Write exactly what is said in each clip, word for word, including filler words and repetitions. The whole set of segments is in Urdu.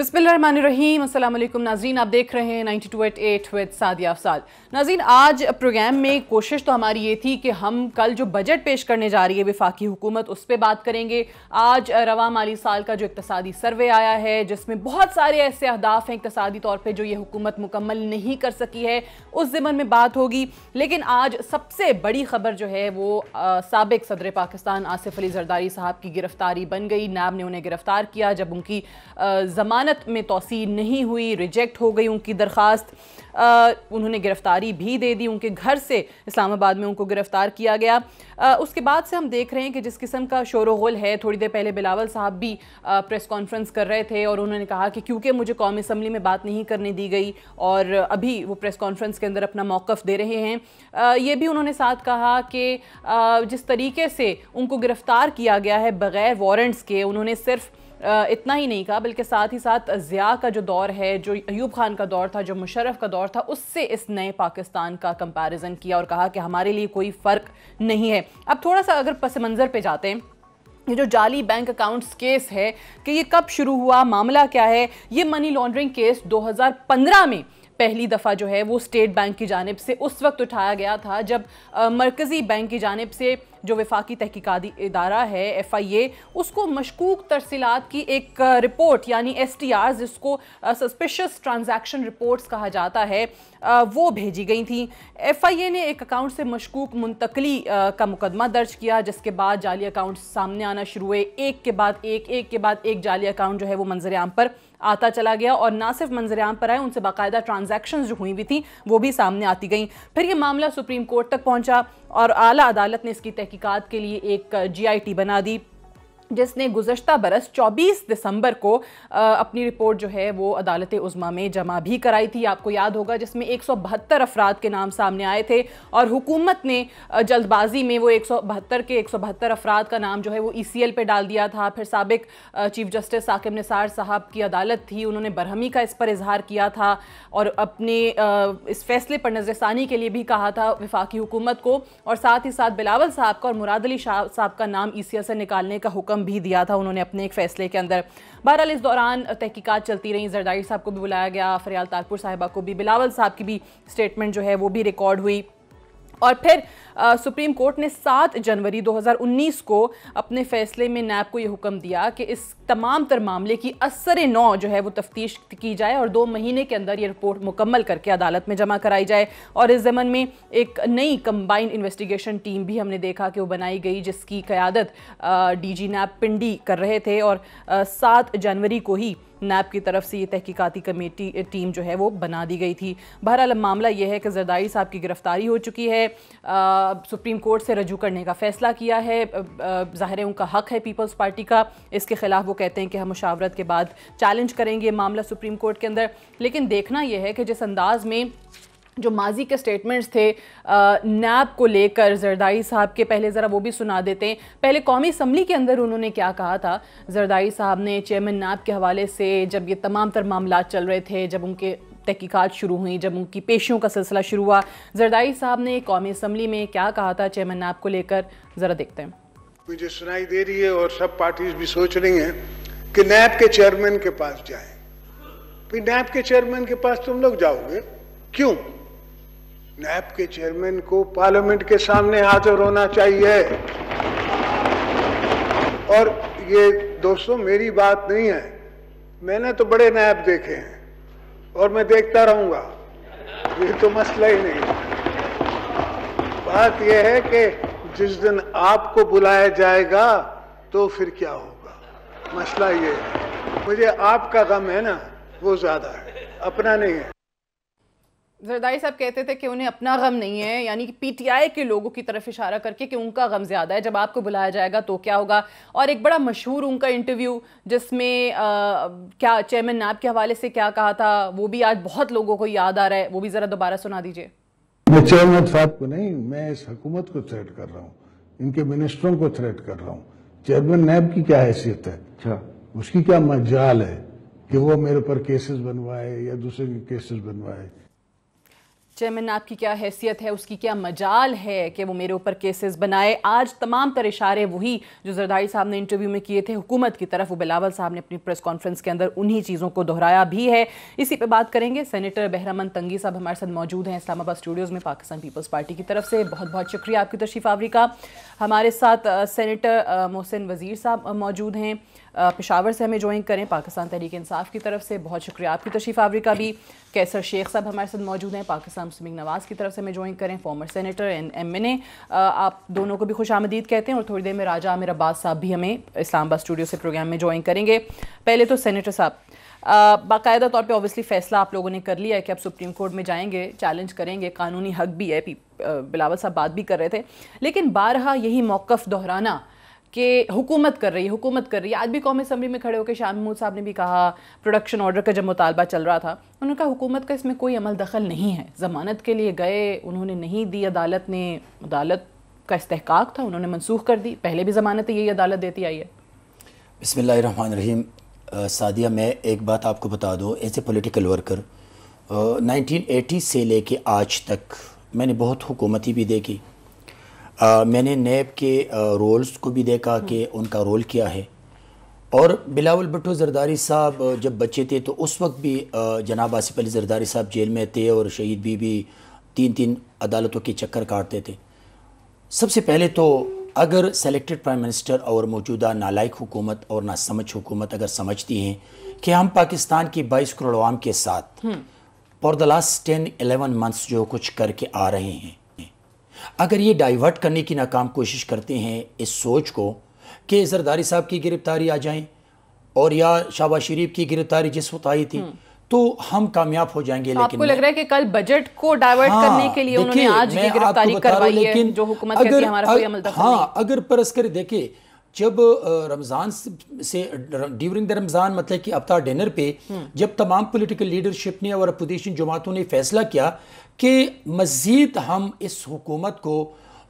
بسم اللہ الرحمن الرحیم، السلام علیکم ناظرین، آپ دیکھ رہے ہیں ninety two at eight with Saadia Afzal. ناظرین، آج پروگرام میں کوشش تو ہماری یہ تھی کہ ہم کل جو بجٹ پیش کرنے جا رہی ہے وفاقی حکومت اس پہ بات کریں گے۔ آج رواں مالی سال کا جو اقتصادی سروے آیا ہے جس میں بہت سارے ایسے اہداف ہیں اقتصادی طور پہ جو یہ حکومت مکمل نہیں کر سکی ہے، اس ضمن میں بات ہوگی۔ لیکن آج سب سے بڑی خبر جو ہے وہ سابق صدر پاکستان آصف علی زرداری صاحب کی گرفتاری بن گئی۔ نیب نے انہیں گرفتار کیا جب ان کی ضمانت میں توسیع نہیں ہوئی، ریجیکٹ ہو گئی ان کی درخواست۔ انہوں نے گرفتاری بھی دے دی، ان کے گھر سے اسلام آباد میں ان کو گرفتار کیا گیا۔ اس کے بعد سے ہم دیکھ رہے ہیں کہ جس قسم کا شور و غل ہے، تھوڑی دیر پہلے بلاول صاحب بھی پریس کانفرنس کر رہے تھے اور انہوں نے کہا کہ کیونکہ مجھے قومی اسمبلی میں بات نہیں کرنے دی گئی اور ابھی وہ پریس کانفرنس کے اندر اپنا موقف دے رہے ہیں۔ یہ بھی انہوں نے ساتھ کہا کہ جس طریقے سے ان کو گرفتار کیا گیا ہے بغیر وارنٹس کے، انہوں نے صرف اتنا ہی نہیں کہا بلکہ ساتھ ہی ساتھ ضیاء کا جو دور ہے، جو ایوب خان کا دور تھا، جو مشرف کا دور تھا، اس سے اس نئے پاکستان کا کمپیریزن کیا اور کہا کہ ہمارے لیے کوئی فرق نہیں ہے۔ اب تھوڑا سا اگر پس منظر پہ جاتے ہیں، یہ جو جعلی بینک اکاؤنٹس کیس ہے کہ یہ کب شروع ہوا، معاملہ کیا ہے؟ یہ منی لانڈرنگ کیس دو ہزار پندرہ میں پہلی دفعہ جو ہے وہ اسٹیٹ بینک کی جانب سے اس وقت اٹھایا گیا تھا جب مرکزی بینک کی جانب سے جو وفاقی تحقیقاتی ادارہ ہے ایف آئی اے، اس کو مشکوک ترسیلات کی ایک رپورٹ یعنی ایس ٹی آر جس کو سسپیشس ٹرانزیکشن رپورٹس کہا جاتا ہے وہ بھیجی گئی تھیں۔ ایف آئی اے نے ایک اکاؤنٹ سے مشکوک منتقلی کا مقدمہ درج کیا جس کے بعد جعلی اکاؤنٹ سامنے آنا شروع ہوئے، ایک کے بعد ایک ایک کے بعد ایک جعلی اکاؤنٹ جو ہے وہ منظر عام پر آتا چلا گیا اور نہ صرف منظر عام پر آئے، ان سے باقاعدہ ٹرانزیکشنز جو ہوئی ہوئی تھیں وہ بھی سامنے آتی گئیں۔ پھر یہ معاملہ سپریم کورٹ تک پہنچا اور اعلیٰ عدالت نے اس کی تحقیقات کے لیے ایک جی آئی ٹی بنا دی جس نے گزشتہ برس چوبیس دسمبر کو اپنی رپورٹ جو ہے وہ عدالت عظمیٰ میں جمع بھی کرائی تھی، آپ کو یاد ہوگا، جس میں ایک سو بہتر افراد کے نام سامنے آئے تھے اور حکومت نے جلد بازی میں وہ ایک سو بہتر کے ایک سو بہتر افراد کا نام جو ہے وہ ای سی ایل پہ ڈال دیا تھا۔ پھر سابق چیف جسٹس ثاقب نثار صاحب کی عدالت تھی، انہوں نے برہمی کا اس پر اظہار کیا تھا اور اپنے اس فیصلے پر نظر ثانی کے لیے بھی کہا تھا وفاقی حکومت کو، اور ساتھ ہی ساتھ بلاول صاحب کا اور مراد علی شاہ صاحب کا نام ای سی ایل سے نکالنے کا حکم بھی دیا تھا انہوں نے اپنے ایک فیصلے کے اندر۔ بہرحال اس دوران تحقیقات چلتی رہیں، زرداری صاحب کو بھی بلایا گیا، فریال تالپور صاحبہ کو بھی، بلاول صاحب کی بھی سٹیٹمنٹ جو ہے وہ بھی ریکارڈ ہوئی اور پھر سپریم کورٹ نے سات جنوری دو ہزار انیس کو اپنے فیصلے میں نیب کو یہ حکم دیا کہ اس تمام تر معاملے کی اثر نو جو ہے وہ تفتیش کی جائے اور دو مہینے کے اندر یہ رپورٹ مکمل کر کے عدالت میں جمع کرائی جائے۔ اور اس ضمن میں ایک نئی کمبائنڈ انویسٹیگیشن ٹیم بھی ہم نے دیکھا کہ وہ بنائی گئی جس کی قیادت ڈی جی نیب پنڈی کر رہے تھے اور سات جنوری کو ہی نیب کی طرف سے یہ تحقیقاتی کمیٹی ٹیم جو ہے وہ بنا دی گئی تھی۔ بہرحال معاملہ یہ ہے کہ زرداری صاحب کی گرفتاری ہو چکی ہے، سپریم کورٹ سے رجوع کرنے کا فیصلہ کیا ہے، ظاہر ہے ان کا حق ہے پیپلز پارٹی کا، اس کے خلاف وہ کہتے ہیں کہ ہم مشاورت کے بعد چیلنج کریں گے معاملہ سپریم کورٹ کے اندر۔ لیکن دیکھنا یہ ہے کہ جس انداز میں جو ماضی کے سٹیٹمنٹس تھے نیب کو لے کر زرداری صاحب کے، پہلے ذرا وہ بھی سنا دیتے ہیں۔ پہلے قومی اسمبلی کے اندر انہوں نے کیا کہا تھا زرداری صاحب نے چیئرمین نیب کے حوالے سے، جب یہ تمام تر معاملات چل رہے تھے، جب ان کے تحقیقات شروع ہوئیں، جب ان کی پیشیوں کا سلسلہ شروع ہوا، زرداری صاحب نے قومی اسمبلی میں کیا کہا تھا چیئرمین نیب کو لے کر، ذرا دیکھتے ہیں۔ مجھے سنائی دے رہی ہے اور سب پارٹیز بھی سوچ رہی ہیں کہ نیب کے چیئرمین کے پاس جائیں۔ پھر نیب کے چیئرمین کے پاس تم لوگ جاؤ گے کیوں؟ نیب کے چیئرمین کو پارلیمنٹ کے سامنے حاضر ہونا چاہیے۔ اور یہ دوستوں میری بات نہیں ہے، میں نے تو بڑے نیب دیکھے ہیں اور میں دیکھتا رہوں گا، یہ تو مسئلہ ہی نہیں۔ بات یہ ہے کہ جس دن آپ کو بلایا جائے گا تو پھر کیا ہوگا، مسئلہ یہ ہے۔ مجھے آپ کا غم ہے نا وہ زیادہ ہے، اپنا نہیں ہے۔ زرداری صاحب کہتے تھے کہ انہیں اپنا غم نہیں ہے، یعنی کہ پی ٹی آئی کے لوگوں کی طرف اشارہ کر کے کہ ان کا غم زیادہ ہے، جب آپ کو بلایا جائے گا تو کیا ہوگا۔ اور ایک بڑا مشہور ان کا انٹرویو جس میں کیا چیئرمین نیب کے حوالے سے کیا کہا تھا وہ بھی آج بہت لوگوں کو یاد آ رہا ہے، وہ بھی ذرا دوبارہ سنا دیجئے۔ میں چیئرمین صاحب کو نہیں، میں اس حکومت کو تھریٹ کر رہا ہوں، ان کے منسٹروں کو تھریٹ کر رہا ہوں۔ چیئرمین نیب کی کیا حیثیت ہے، اس کی کیا مجال ہے کہ وہ میرے پر کیسز بنوائے یا دوسرے کے کیسز بنوائے۔ چیئرمین نیب کی کیا حیثیت ہے, اس کی کیا مجال ہے کہ وہ میرے اوپر کیسز بنائے. آج تمام تر اشارے وہی جو زرداری صاحب نے انٹرویو میں کیے تھے حکومت کی طرف, وہ بلاول صاحب نے اپنی پریس کانفرنس کے اندر انہی چیزوں کو دہرایا بھی ہے. اسی پہ بات کریں گے. سینیٹر بہرامند تنگی صاحب ہمارے ساتھ موجود ہیں اسلام آباد اسٹوڈیوز میں پاکستان پیپلز پارٹی کی طرف سے. بہت بہت شکریہ آپ کی تشریف آوری کا. ہمارے ساتھ سینیٹر محسن وزیر صاحب موجود ہیں, پشاور سے ہمیں جوائن کریں پاکستان تحریک انصاف کی طرف سے. بہت شکریہ آپ کی تشریف آوری کا بھی. کیسر شیخ صاحب ہمارے ساتھ موجود ہیں پاکستان مسلم لیگ نواز کی طرف سے ہمیں جوائن کریں, former senator M N A. آپ دونوں کو بھی خوش آمدید کہتے ہیں. اور تھوڑی دیر میں راجہ عامر عباس صاحب بھی ہمیں اسلام آباد اسٹوڈیو سے پروگرام میں جوائن کریں گے. پہلے تو سینیٹر صاحب, باقاعدہ طور پہ اوبیسلی فیصلہ آپ لوگوں نے کر لیا ہے کہ اب سپریم کورٹ میں جائیں گے, چیلنج کریں گے, قانونی حق بھی ہے, بلاول صاحب بات بھی کر رہے تھے. لیکن بارہا یہی موقف دہرانا کہ حکومت کر رہی ہے حکومت کر رہی ہے. آج بھی قومی اسمبلی میں کھڑے ہو کے شاہ محمود صاحب نے بھی کہا, پروڈکشن آرڈر کا جب مطالبہ چل رہا تھا انہوں نے کہا حکومت کا اس میں کوئی عمل دخل نہیں ہے. ضمانت کے لیے گئے, انہوں نے نہیں دی, عدالت نے, عدالت کا استحقاق تھا, انہوں نے منسوخ کر دی. پہلے بھی ضمانت یہی عدالت دیتی آئی ہے. بسم اللہ الرحمن الرحیم. سعدیہ, میں ایک بات آپ کو بتا دوں, as a political worker nineteen eighty سے لے کے آج تک میں نے بہت حکومتی بھی دیکھی. آ, میں نے نیب کے رولز کو بھی دیکھا کہ ان کا رول کیا ہے. اور بلاول بھٹو زرداری صاحب جب بچے تھے تو اس وقت بھی آ, جناب آصف علی زرداری صاحب جیل میں تھے اور شہید بی بی تین تین عدالتوں کے چکر کاٹتے تھے. سب سے پہلے تو اگر سلیکٹڈ پرائم منسٹر اور موجودہ نالائق حکومت اور ناسمجھ حکومت اگر سمجھتی ہیں کہ ہم پاکستان کی بائیس کروڑ عوام کے ساتھ for the last ten eleven months جو کچھ کر کے آ رہے ہیں, اگر یہ ڈائیورٹ کرنے کی ناکام کوشش کرتے ہیں اس سوچ کو کہ زرداری صاحب کی گرفتاری آ جائیں اور یا شہباز شریف کی گرفتاری جس وقت آئی تھی تو ہم کامیاب ہو جائیں گے. لیکن آپ کو لگ رہا ہے کہ کل بجٹ کو ڈائیورٹ کرنے کے لیے انہوں نے آج کی گرفتاری کروائی ہے جو حکومت کہتی ہے ہمارا کوئی عمل دخل نہیں. ہاں, اگر پرس کر دیکھیں جب رمضان سے ڈیورنگ دا رمضان مطلب کہ افطار ڈنر پہ جب تمام پولیٹیکل لیڈرشپ نے اور اپوزیشن جماعتوں نے فیصلہ کیا کہ مزید ہم اس حکومت کو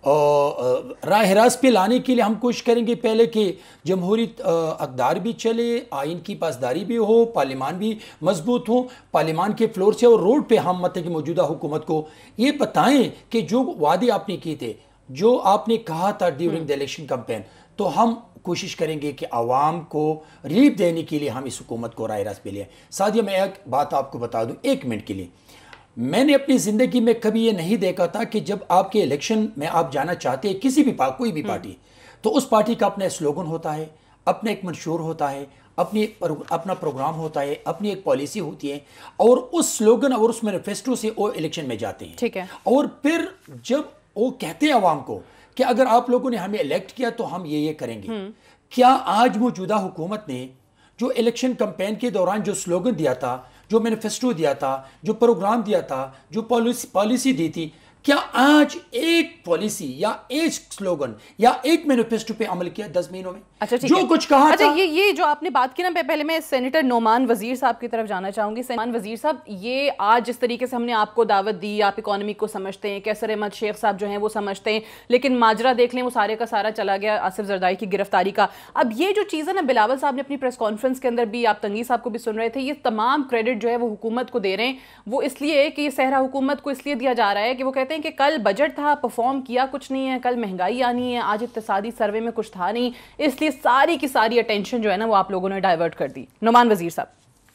راہ راست پہ لانے کے لیے ہم کوشش کریں گے, پہلے کہ جمہوری اقدار بھی چلے, آئین کی پاسداری بھی ہو, پارلیمان بھی مضبوط ہو, پارلیمان کے فلور سے اور روڈ پہ ہم مطلب کہ موجودہ حکومت کو یہ بتائیں کہ جو وعدے آپ نے کیے تھے, جو آپ نے کہا تھا ڈیورنگ دا الیکشن کمپین, تو ہم کوشش کریں گے کہ عوام کو ریلیف دینے کے لیے ہم اس حکومت کو راہ راست پہ لیں. سعدیہ, میں ایک بات آپ کو بتا دوں ایک منٹ کے لیے, میں نے اپنی زندگی میں کبھی یہ نہیں دیکھا تھا کہ جب آپ کے الیکشن میں آپ جانا چاہتے ہیں کسی بھی کوئی بھی پارٹی, تو اس پارٹی کا اپنا سلوگن ہوتا ہے, اپنا ایک منشور ہوتا ہے, اپنی اپنا پروگرام ہوتا ہے, اپنی ایک پالیسی ہوتی ہے, اور اس سلوگن اور اس مینیفیسٹو سے وہ الیکشن میں جاتے ہیں. ٹھیک ہے. اور پھر جب وہ کہتے ہیں عوام کو کہ اگر آپ لوگوں نے ہمیں الیکٹ کیا تو ہم یہ یہ کریں گے. کیا آج موجودہ حکومت نے جو الیکشن کمپین کے دوران جو سلوگن دیا تھا, جو مینیفیسٹو دیا تھا, جو پروگرام دیا تھا, جو پالیسی دی تھی, کیا آج ایک پالیسی یا ایک سلوگن یا ایک مینیفیسٹو پہ عمل کیا دس مہینوں میں؟ جو کچھ کہا تھا. اچھا, یہ جو آپ نے بات کی نا, پہلے میں سینیٹر نعمان وزیر صاحب کی طرف جانا چاہوں گی. نعمان وزیر صاحب, یہ آج جس طریقے سے ہم نے آپ کو دعوت دی, آپ اکانومی کو سمجھتے ہیں, کیسر احمد شیخ صاحب جو ہیں وہ سمجھتے ہیں, لیکن ماجرا دیکھ لیں وہ سارے کا سارا چلا گیا آصف زرداری کی گرفتاری کا. اب یہ جو چیز ہے نا, بلاول صاحب نے اپنی پریس کانفرنس کے اندر بھی, آپ تنگی صاحب کو بھی سن رہے تھے, یہ تمام کریڈٹ جو ہے وہ حکومت کو دے رہے ہیں. وہ اس لیے کہ یہ صحرا حکومت کو اس لیے دیا جا رہا ہے کہ وہ کہتے ہیں کہ کل بجٹ تھا, پرفارم کیا کچھ نہیں ہے, کل مہنگائی آنی ہے, آج اقتصادی سروے میں کچھ تھا نہیں, اس لیے ساری کی ساری اٹینشن جو ہے نا وہ آپ لوگوں نے ڈائیورٹ کر دی. نعمان وزیر صاحب.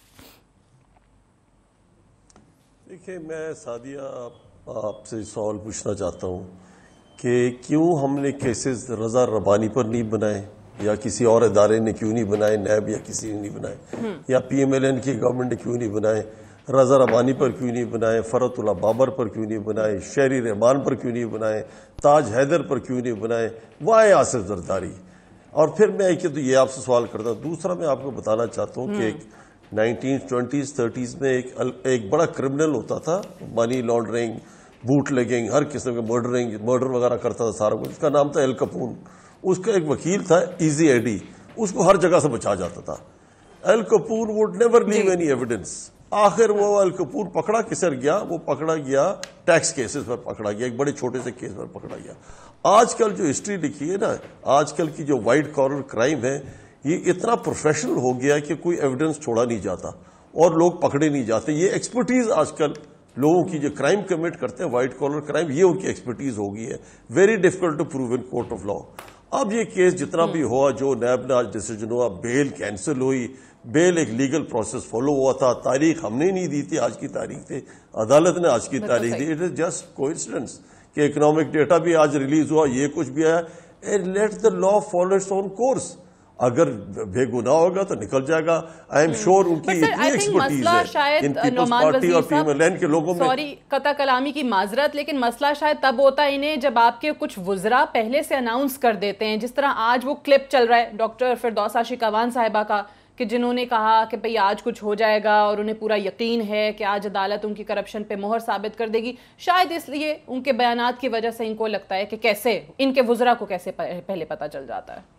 دیکھیں, میں سعدیہ آپ سے سوال پوچھنا چاہتا ہوں کہ کیوں ہم نے کیسز رضا ربانی پر نہیں بنائے, یا کسی اور ادارے نے کیوں نہیں بنائے, نیب یا کسی نے نہیں بنائے, یا پی ایم ایل این کی گورنمنٹ نے کیوں نہیں بنائے, رضا ربانی پر کیوں نہیں بنائے, فرت اللہ بابر پر کیوں نہیں بنائے, شہری رحمان پر کیوں نہیں بنائے, تاج حیدر پر کیوں نہیں بنائے, وائے آصف زرداری. اور پھر میں ایک تو یہ آپ سے سوال کرتا ہوں. دوسرا میں آپ کو بتانا چاہتا ہوں کہ ایک نائنٹین ٹوینٹیز تھرٹیز میں ایک ایک بڑا کرمنل ہوتا تھا, منی لانڈرنگ, بوٹ لیگنگ, ہر قسم کے مرڈرنگ مرڈر وغیرہ کرتا تھا سارا کچھ. اس کا نام تھا ایل کپون. اس کا ایک وکیل تھا ایزی ایڈی, اس کو ہر جگہ سے بچا جاتا تھا. Al Capone would never leave any evidence. آخر وہ ایل کپون پکڑا کسر گیا, وہ پکڑا گیا ٹیکس کیسز پر پکڑا گیا, ایک بڑے چھوٹے سے کیس پر پکڑا گیا. آج کل جو ہسٹری لکھی ہے نا, آج کل کی جو وائٹ کالر کرائم ہے, یہ اتنا پروفیشنل ہو گیا کہ کوئی ایویڈنس چھوڑا نہیں جاتا اور لوگ پکڑے نہیں جاتے. یہ ایکسپرٹیز آج کل لوگوں کی جو کرائم کمٹ کرتے ہیں وائٹ کالر کرائم, یہ ان کی ایکسپرٹیز ہو گئی ہے. Very difficult to prove in court of law. اب یہ کیس جتنا بھی ہوا, جو نیب نے آج ڈیسیجن ہوا, بیل کینسل ہوئی, بیل ایک لیگل پروسیس فالو ہوا تھا, تاریخ ہم نے نہیں دی تھی, آج کی تاریخ تھی, عدالت نے آج کی تاریخ دی. اٹ از جسٹ کوئنسیڈنس کہ اکنامک ڈیٹا بھی آج ریلیز ہوا, یہ کچھ بھی آیا. Let the law follow its own course. اگر بے گناہ ہوگا تو نکل جائے گا. آئی ایم شیور ان کی اتنی ایکسپرٹیز ہے ان پیپلز پارٹی اور پیپل لینڈ کے لوگوں میں. سوری قطع کلامی کی معذرت, لیکن مسئلہ شاید تب ہوتا ہے انہیں جب آپ کے کچھ وزراء پہلے سے اناؤنس کر دیتے ہیں, جس طرح آج وہ کلپ چل رہا ہے ڈاکٹر فردوس عاشق اعوان صاحبہ کا, کہ جنہوں نے کہا کہ بھئی آج کچھ ہو جائے گا اور انہیں پورا یقین ہے کہ آج عدالت ان کی کرپشن پہ مہر ثابت کر دے گی. شاید اس لیے ان کے بیانات کی وجہ سے ان کو لگتا ہے کہ کیسے ان کے وزراء کو کیسے پہلے پتہ چل جاتا ہے.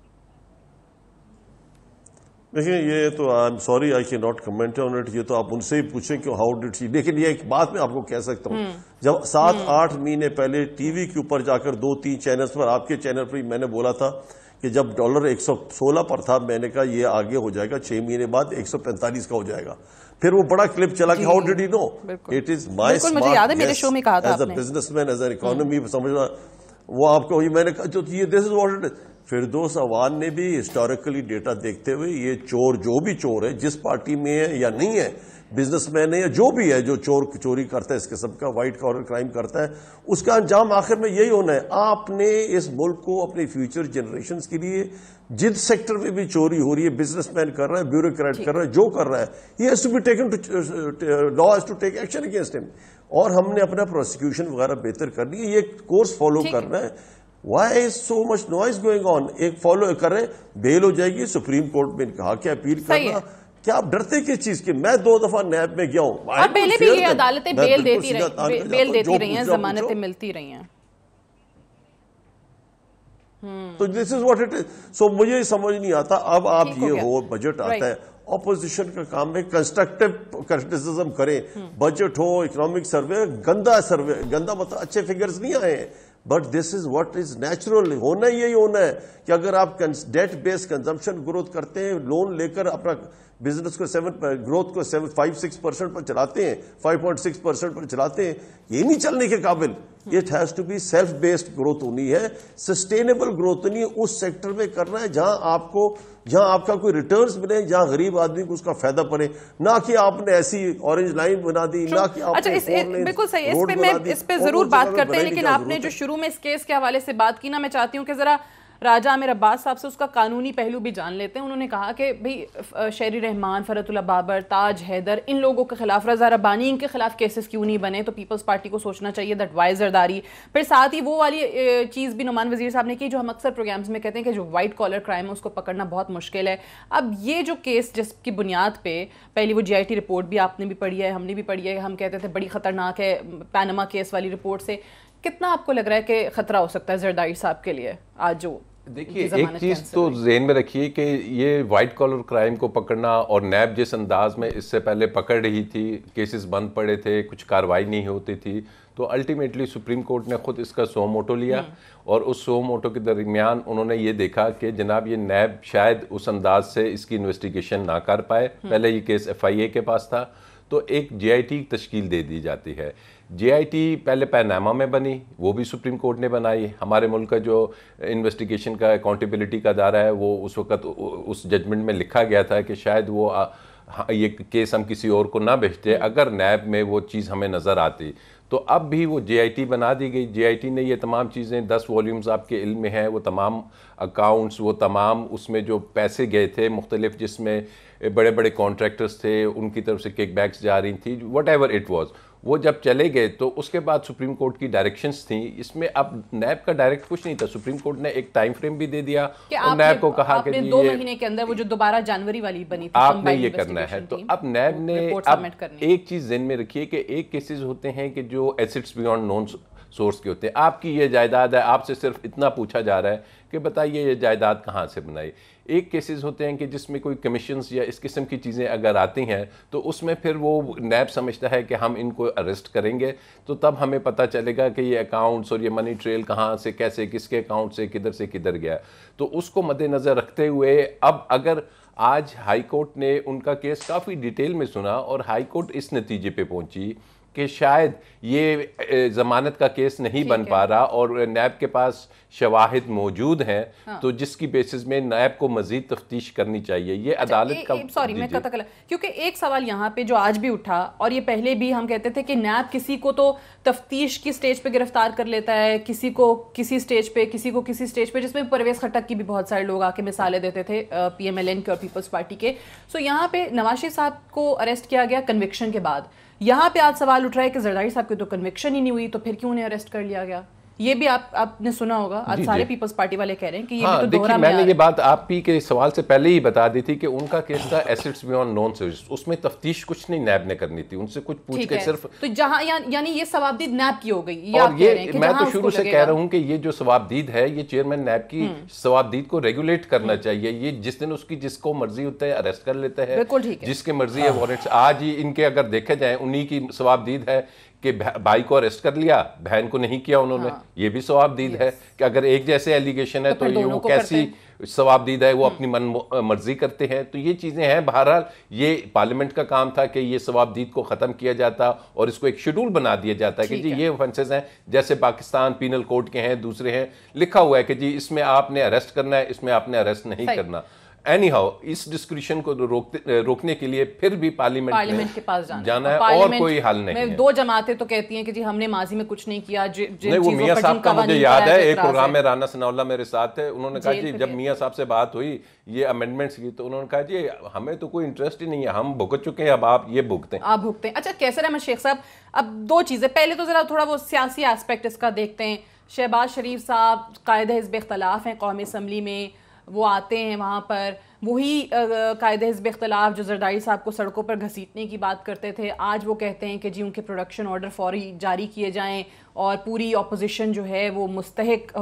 دیکھیں یہ تو I'm sorry I cannot comment on it. یہ تو آپ ان سے ہی پوچھیں کہ ہاؤ ڈڈ شی. لیکن یہ ایک بات میں آپ کو کہہ سکتا ہوں, جب سات آٹھ مہینے پہلے ٹی وی کے اوپر جا کر دو تین چینلز پر, آپ کے چینل پر میں نے بولا تھا کہ جب ڈالر ایک سو سولہ پر تھا, میں نے کہا یہ آگے ہو جائے گا, چھ مہینے بعد ایک سو پینتالیس کا ہو جائے گا. پھر وہ بڑا کلپ چلا کہ how did he know. It is my smart guess as a businessman, as an economy سمجھنا. وہ آپ کو میں نے کہا جو یہ this is what it is. Firdous Awan نے بھی ہسٹوریکلی ڈیٹا دیکھتے ہوئے یہ چور جو بھی چور ہے, جس پارٹی میں ہے یا نہیں ہے, بزنس مین ہے یا جو بھی ہے جو چور چوری کرتا ہے اس قسم کا وائٹ کالر کرائم کرتا ہے, اس کا انجام آخر میں یہی ہونا ہے. آپ نے اس ملک کو اپنی فیوچر جنریشنز کے لیے جس سیکٹر میں بھی چوری ہو رہی ہے, بزنس مین کر رہا ہے, بیوروکریٹ کر رہا ہے, جو کر رہا ہے, یہ has to be taken law has to take action against ہم. اور ہم نے اپنا پروسیکیوشن وغیرہ بہتر کرنی ہے, یہ کورس فالو کرنا ہے. Why is so much noise going on. ایک فالو کر رہے, بیل ہو جائے گی, سپریم کورٹ میں کہا کہ اپیل کرنا. کیا آپ ڈرتے کس چیز کے؟ میں دو دفعہ نیب میں گیا ہوں, اور پہلے بھی یہ عدالتیں بیل دیتی رہی بیل دیتی رہی ہیں, ضمانتیں ملتی رہی ہیں. تو دس از واٹ اٹ از. سو مجھے سمجھ نہیں آتا. اب آپ یہ ہو بجٹ آتا ہے, اپوزیشن کا کام ہے کنسٹرکٹیو کرٹیسزم کریں. بجٹ ہو, اکنامک سروے, گندا سروے, گندا مطلب اچھے فگرز نہیں آئے ہیں, but this is what is natural. ہونا یہی ہونا ہے کہ اگر آپ ڈیٹ بیس کنزمپشن گروتھ کرتے ہیں, لون لے کر اپنا بزنس کو سیون گروتھ کو سیون فائیو سکس پرسینٹ پر چلاتے ہیں, فائیو پوائنٹ سکس پرسینٹ پر چلاتے ہیں, یہ نہیں چلنے کے قابل. It has to be self based growth ہونی ہے, سسٹینیبل گروتھ ہونی ہے. اس سیکٹر میں کرنا ہے جہاں آپ کو جہاں آپ کا کوئی ریٹرنز ملے, جہاں غریب آدمی کو اس کا فائدہ پڑے, نہ کہ آپ نے ایسی اورنج لائن بنا دی, نہ کہ آپ نے بالکل صحیح. اس پہ میں اس پہ ضرور بات کرتے ہیں, لیکن آپ نے جو شروع میں اس کیس کے حوالے سے بات کی نا, میں چاہتی ہوں کہ ذرا راجہ عامر عباس صاحب سے اس کا قانونی پہلو بھی جان لیتے ہیں. انہوں نے کہا کہ بھئی شہری رحمان, فرحت اللہ بابر, تاج حیدر, ان لوگوں کے خلاف, رضا ربانی, ان کے خلاف کیسز کیوں نہیں بنے؟ تو پیپلز پارٹی کو سوچنا چاہیے دیٹ وائی زرداری. پھر ساتھ ہی وہ والی چیز بھی نعمان وزیر صاحب نے کی جو ہم اکثر پروگرامز میں کہتے ہیں کہ جو وائٹ کالر کرائم ہے اس کو پکڑنا بہت مشکل ہے. اب یہ جو کیس جس کی بنیاد پہ پہلی وہ جی آئی ٹی رپورٹ بھی آپ نے بھی پڑھی ہے, ہم نے بھی پڑھی ہے, ہم کہتے تھے بڑی خطرناک ہے پینما کیس والی رپورٹ سے, کتنا آپ کو لگ رہا ہے کہ خطرہ ہو سکتا ہے زرداری صاحب کے لیے آج جو؟ دیکھیے ایک چیز تو ذہن میں رکھیے کہ یہ وائٹ کالر کرائم کو پکڑنا, اور نیب جس انداز میں اس سے پہلے پکڑ رہی تھی, کیسز بند پڑے تھے, کچھ کاروائی نہیں ہوتی تھی, تو الٹیمیٹلی سپریم کورٹ نے خود اس کا سو موٹو لیا, اور اس سو موٹو کے درمیان انہوں نے یہ دیکھا کہ جناب یہ نیب شاید اس انداز سے اس کی انویسٹیگیشن نہ کر پائے. پہلے یہ کیس ایف آئی اے کے پاس تھا, تو ایک جے آئی ٹی تشکیل دے دی جاتی ہے. جے آئی ٹی پہلے پیناما میں بنی, وہ بھی سپریم کورٹ نے بنائی. ہمارے ملک کا جو انویسٹیگیشن کا اکاؤنٹیبلٹی کا ادارہ ہے, وہ اس وقت اس ججمنٹ میں لکھا گیا تھا کہ شاید وہ یہ کیس ہم کسی اور کو نہ بھیجتے اگر نیب میں وہ چیز ہمیں نظر آتی. تو اب بھی وہ جے آئی ٹی بنا دی گئی. جے آئی ٹی نے یہ تمام چیزیں, دس والیومز آپ کے علم میں ہیں, وہ تمام اکاؤنٹس, وہ تمام اس میں جو پیسے گئے تھے مختلف, جس میں بڑے بڑے کانٹریکٹرز تھے, ان کی طرف سے کک بیکس جا رہی تھیں, وٹ ایور اٹ واز, وہ جب چلے گئے تو اس کے بعد سپریم کورٹ کی ڈائریکشنز تھیں. اس میں اب نیب کا ڈائریکٹ کچھ نہیں تھا. سپریم کورٹ نے ایک ٹائم فریم بھی دے دیا اور نیب کو کہا کہ دو مہینے کے اندر وہ جو دوبارہ جنوری والی بنی تھی آپ نے یہ کرنا ہے. تو اب نیب نے اب ایک چیز ذہن میں رکھیے کہ ایک کیسز ہوتے ہیں کہ جو ایسٹس بیونڈ نون سورس کے ہوتے ہیں. آپ کی یہ جائیداد ہے, آپ سے صرف اتنا پوچھا جا رہا ہے کہ بتائیے یہ جائیداد کہاں سے بنائی. ایک کیسز ہوتے ہیں کہ جس میں کوئی کمیشنز یا اس قسم کی چیزیں اگر آتی ہیں تو اس میں پھر وہ نیب سمجھتا ہے کہ ہم ان کو اریسٹ کریں گے, تو تب ہمیں پتہ چلے گا کہ یہ اکاؤنٹس اور یہ منی ٹریل کہاں سے کیسے, کس کے اکاؤنٹ سے کدھر سے کدھر گیا. تو اس کو مد نظر رکھتے ہوئے اب اگر آج ہائی کورٹ نے ان کا کیس کافی ڈیٹیل میں سنا, اور ہائی کورٹ اس نتیجے پہ پہنچی کہ شاید یہ ضمانت کا کیس نہیں بن پا رہا اور نیب کے پاس شواہد موجود ہیں تو جس کی بیسس میں نیب کو مزید تفتیش کرنی چاہیے. یہ عدالت کا سوری میں قطع کلا کیونکہ ایک سوال یہاں پہ جو آج بھی اٹھا اور یہ پہلے بھی ہم کہتے تھے کہ نیب کسی کو تو تفتیش کی سٹیج پہ گرفتار کر لیتا ہے, کسی کو کسی سٹیج پہ, کسی کو کسی سٹیج پہ, جس میں پرویز خٹک کی بھی بہت سارے لوگ آ کے مثالیں دیتے تھے پی ایم ایل این کے اور پیپلز پارٹی کے. سو یہاں پہ نواز شریف صاحب کو اریسٹ کیا گیا کنوکشن کے بعد. یہاں پہ آج سوال اٹھ رہا ہے کہ زرداری صاحب کی تو کنوکشن ہی نہیں ہوئی تو پھر کیوں انہیں اریسٹ کر لیا گیا. یہ بھی آپ آپ نے سنا ہوگا, آج سارے پیپلز پارٹی والے کہہ رہے ہیں کہ یہ بھی تو دوہرا میں نے یہ بات آپ پی کے سوال سے پہلے ہی بتا دی تھی کہ ان کا کیس تھا ایسٹس بیونڈ نون سروس, اس میں تفتیش کچھ نہیں نیب نے کرنی تھی, ان سے کچھ پوچھ کے صرف تو جہاں یعنی یہ ثوابدید نیب کی ہو گئی. اور یہ میں تو شروع سے کہہ رہا ہوں کہ یہ جو ثوابدید ہے یہ چیئرمین نیب کی ثوابدید کو ریگولیٹ کرنا چاہیے. یہ جس دن اس کی جس کو مرضی ہوتا ہے اریسٹ کر لیتا ہے, جس کے مرضی ہے وارنٹس. آج ہی ان کے اگر دیکھا جائے انہی کی ثوابدید ہے کہ بھائی کو اریسٹ کر لیا, بہن کو نہیں کیا انہوں نے. یہ بھی ثوابدید ہے کہ اگر ایک جیسے ایلیگیشن ہے تو یہ وہ کیسی ثوابدید ہے, وہ اپنی من مرضی کرتے ہیں. تو یہ چیزیں ہیں. بہرحال یہ پارلیمنٹ کا کام تھا کہ یہ ثوابدید کو ختم کیا جاتا اور اس کو ایک شیڈول بنا دیا جاتا ہے کہ جی یہ اوفنسز ہیں, جیسے پاکستان پینل کوڈ کے ہیں, دوسرے ہیں, لکھا ہوا ہے کہ جی اس میں آپ نے اریسٹ کرنا ہے, اس میں آپ نے اریسٹ نہیں کرنا. اینی ہاؤ اس ڈسکریشن کو روکنے کے لیے پھر بھی پارلیمنٹ کے پاس جانا ہے اور کوئی حل نہیں ہے. دو جماعتیں تو کہتی ہیں کہ جی ہم نے ماضی میں کچھ نہیں کیا. نہیں, وہ میاں صاحب کا مجھے یاد ہے ایک پروگرام میں رانا ثناء اللہ میرے ساتھ تھے, انہوں نے کہا جی جب میاں صاحب سے بات ہوئی یہ امینڈمنٹس کی تو انہوں نے کہا جی ہمیں تو کوئی انٹرسٹ ہی نہیں ہے, ہم بھگت چکے ہیں, اب آپ یہ بھگتے ہیں آپ بھگتے ہیں. اچھا کیسر احمد شیخ صاحب, اب دو چیزیں, پہلے تو ذرا تھوڑا وہ سیاسی ایسپیکٹ اس کا دیکھتے ہیں. شہباز شریف صاحب قائد حزب اختلاف ہیں قومی اسمبلی میں, وہ آتے ہیں وہاں پر, وہی قائد حزب اختلاف جو زرداری صاحب کو سڑکوں پر گھسیٹنے کی بات کرتے تھے, آج وہ کہتے ہیں کہ جی ان کے پروڈکشن آرڈر فوری جاری کیے جائیں اور پوری اپوزیشن جو ہے وہ مستحق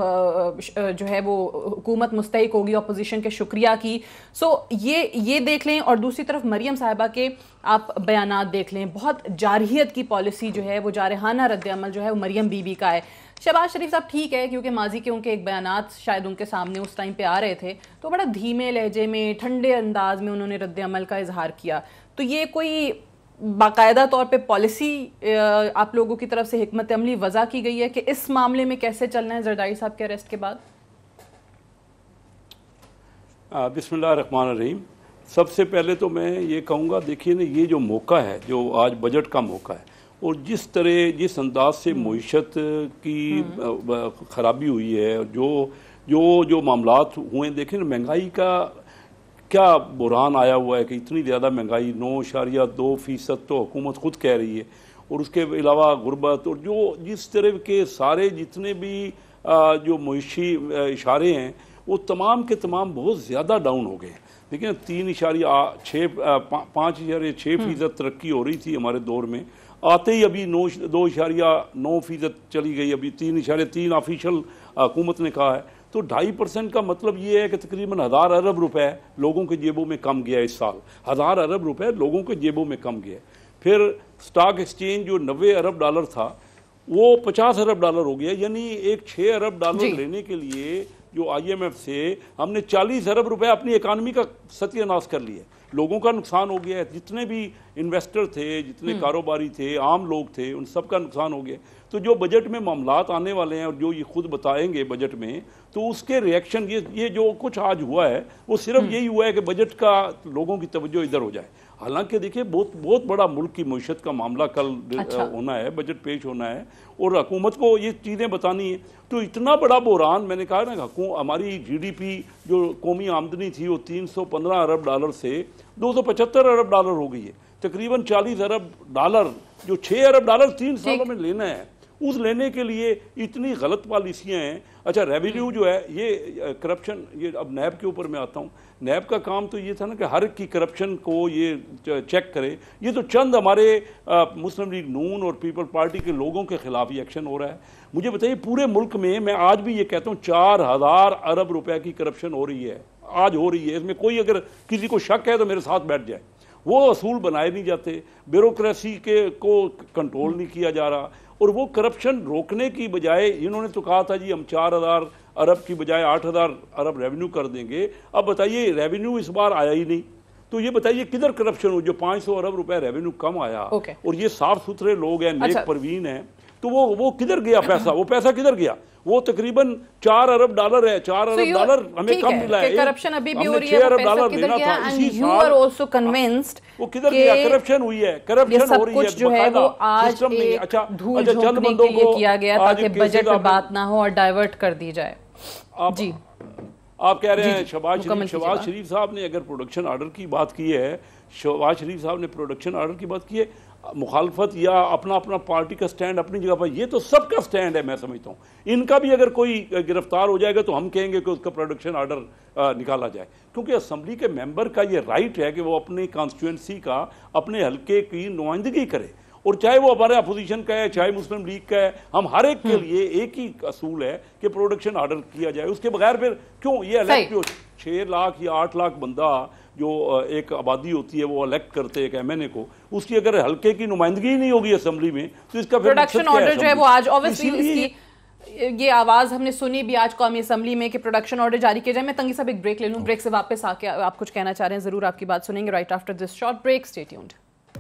جو ہے وہ حکومت مستحق ہوگی اپوزیشن کے شکریہ کی. سو یہ یہ دیکھ لیں. اور دوسری طرف مریم صاحبہ کے آپ بیانات دیکھ لیں, بہت جارحیت کی پالیسی جو ہے وہ جارحانہ رد عمل جو ہے وہ مریم بی بی کا ہے. شہباز شریف صاحب ٹھیک ہے کیونکہ ماضی کے ان کے ایک بیانات شاید ان کے سامنے اس ٹائم پہ آ رہے تھے تو بڑا دھیمے لہجے میں ٹھنڈے انداز میں انہوں نے رد عمل کا اظہار کیا. تو یہ کوئی باقاعدہ طور پہ پالیسی آپ لوگوں کی طرف سے حکمت عملی وضع کی گئی ہے کہ اس معاملے میں کیسے چلنا ہے زرداری صاحب کے اریسٹ کے بعد؟ بسم اللہ الرحمن الرحیم. سب سے پہلے تو میں یہ کہوں گا, دیکھیے نا یہ جو موقع ہے جو آج بجٹ کا موقع ہے اور جس طرح جس انداز سے معیشت کی خرابی ہوئی ہے, جو جو جو معاملات ہوئے, دیکھیں نا مہنگائی کا کیا بحران آیا ہوا ہے کہ اتنی زیادہ مہنگائی, نو اشاریہ دو فیصد تو حکومت خود کہہ رہی ہے, اور اس کے علاوہ غربت اور جو جس طرح کے سارے جتنے بھی جو معاشی اشارے ہیں وہ تمام کے تمام بہت زیادہ ڈاؤن ہو گئے ہیں. دیکھیں تین اشاریہ چھ پانچ اشاریہ چھ فیصد ترقی ہو رہی تھی ہمارے دور میں, آتے ہی ابھی نو دو اشاریہ نو فیصد چلی گئی, ابھی تین اشاریہ تین آفیشل حکومت نے کہا ہے. تو ڈھائی پرسنٹ کا مطلب یہ ہے کہ تقریباً ہزار ارب روپے لوگوں کے جیبوں میں کم گیا اس سال, ہزار ارب روپے لوگوں کے جیبوں میں کم گیا. پھر سٹاک ایکسچینج جو نوے ارب ڈالر تھا وہ پچاس ارب ڈالر ہو گیا, یعنی ایک چھ ارب ڈالر لینے کے لیے جو آئی ایم ایف سے ہم نے چالیس ارب روپے اپنی اکانومی کا ستیہ ناش کر لیا. لوگوں کا نقصان ہو گیا ہے, جتنے بھی انویسٹر تھے, جتنے کاروباری تھے, عام لوگ تھے, ان سب کا نقصان ہو گیا. تو جو بجٹ میں معاملات آنے والے ہیں اور جو یہ خود بتائیں گے بجٹ میں, تو اس کے ریئیکشن یہ یہ جو کچھ آج ہوا ہے وہ صرف یہی ہوا ہے کہ بجٹ کا لوگوں کی توجہ ادھر ہو جائے. حالانکہ دیکھیں بہت بہت بڑا ملک کی معیشت کا معاملہ کل ہونا ہے, بجٹ پیش ہونا ہے اور حکومت کو یہ چیزیں بتانی ہیں. تو اتنا بڑا بحران, میں نے کہا نا ہماری جی ڈی پی جو قومی آمدنی تھی وہ تین سو پندرہ ارب ڈالر سے دو سو پچہتر ارب ڈالر ہو گئی ہے. تقریباً چالیس ارب ڈالر جو چھ ارب ڈالر تین سالوں میں لینا ہے, اس لینے کے لیے اتنی غلط پالیسیاں ہیں. اچھا ریونیو جو ہے یہ کرپشن, یہ اب نیب کے اوپر میں آتا ہوں. نیب کا کام تو یہ تھا نا کہ ہر کی کرپشن کو یہ چیک کرے. یہ تو چند ہمارے مسلم لیگ نون اور پیپل پارٹی کے لوگوں کے خلاف یہ ایکشن ہو رہا ہے. مجھے بتائیے پورے ملک میں میں آج بھی یہ کہتا ہوں چار ہزار ارب روپے کی کرپشن ہو رہی ہے, آج ہو رہی ہے. اس میں کوئی اگر کسی کو شک ہے تو میرے ساتھ بیٹھ جائے. وہ اصول بنائے نہیں جاتے, بیوروکریسی کے کو کنٹرول نہیں کیا جا رہا, اور وہ کرپشن روکنے کی بجائے انہوں نے تو کہا تھا جی ہم چار ہزار ارب کی بجائے آٹھ ہزار ارب ریونیو کر دیں گے. اب بتائیے ریونیو اس بار آیا ہی نہیں, تو یہ بتائیے کدھر کرپشن ہو؟ جو پانچ سو ارب روپے ریونیو کم آیا اور یہ صاف ستھرے لوگ ہیں، نیک پروین ہیں، تو وہ وہ کدھر گیا پیسہ؟ وہ پیسہ کدھر گیا؟ وہ تقریباً چار ارب ڈالر ہے، چار ارب ڈالر ہمیں کم ملا ہے، کرپشن ابھی بھی ہو رہی ہے، وہ پیسہ کدھر گیا؟ And you are also convinced وہ کدھر گیا؟ کرپشن ہوئی ہے، کرپشن ہو رہی ہے، جو ہے وہ آج ایک دھول جھونکنے کے لیے کیا گیا تاکہ بجٹ پہ بات نہ ہو اور ڈائیورٹ کر دی جائے. جی آپ کہہ رہے ہیں شہباز شریف شہباز شریف صاحب نے اگر پروڈکشن آرڈر کی بات کی ہے، شہباز شریف صاحب نے پروڈکشن آرڈر کی بات کی ہے، مخالفت یا اپنا اپنا پارٹی کا سٹینڈ اپنی جگہ پر، یہ تو سب کا سٹینڈ ہے. میں سمجھتا ہوں ان کا بھی اگر کوئی گرفتار ہو جائے گا تو ہم کہیں گے کہ اس کا پروڈکشن آرڈر نکالا جائے، کیونکہ اسمبلی کے ممبر کا یہ رائٹ ہے کہ وہ اپنی کانسٹیٹوئنسی کا، اپنے حلقے کی نمائندگی کرے، اور چاہے وہ ہمارے اپوزیشن کا ہے چاہے مسلم لیگ کا ہے، ہم ہر ایک کے لیے ایک ہی اصول ہے کہ پروڈکشن آرڈر کیا جائے. اس کے بغیر پھر کیوں یہ الیکٹ جو چھ لاکھ یا آٹھ لاکھ بندہ جو ایک آبادی ہوتی ہے وہ الیکٹ کرتے ایک ایم این اے کو، اس کی اگر حلقے کی نمائندگی ہی نہیں ہوگی اسمبلی میں تو اس کا پروڈکشن آرڈر جو ہے وہ آج اوبویسلی یہ آواز ہم نے سنی بھی آج قومی اسمبلی میں کہ پروڈکشن آرڈر جاری کیا جائے. میں تنگی صاحب ایک بریک لے لوں، بریک سے واپس آ کے آپ کچھ کہنا چاہ رہے ہیں، ضرور آپ کی بات سنیں گے right after this short break. Stay tuned.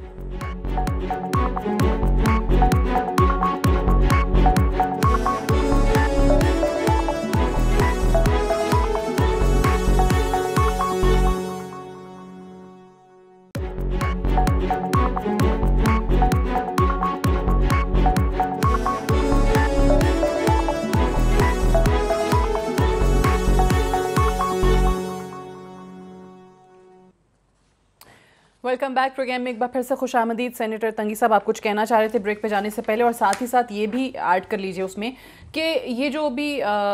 Welcome back. Programme میں ایک بار پھر سے خوش آمدید. سینیٹر تنگی صاحب آپ کچھ کہنا چاہ رہے تھے بریک پہ جانے سے پہلے، اور ساتھ ہی ساتھ یہ بھی ایڈ کر لیجئے اس میں کہ یہ جو بھی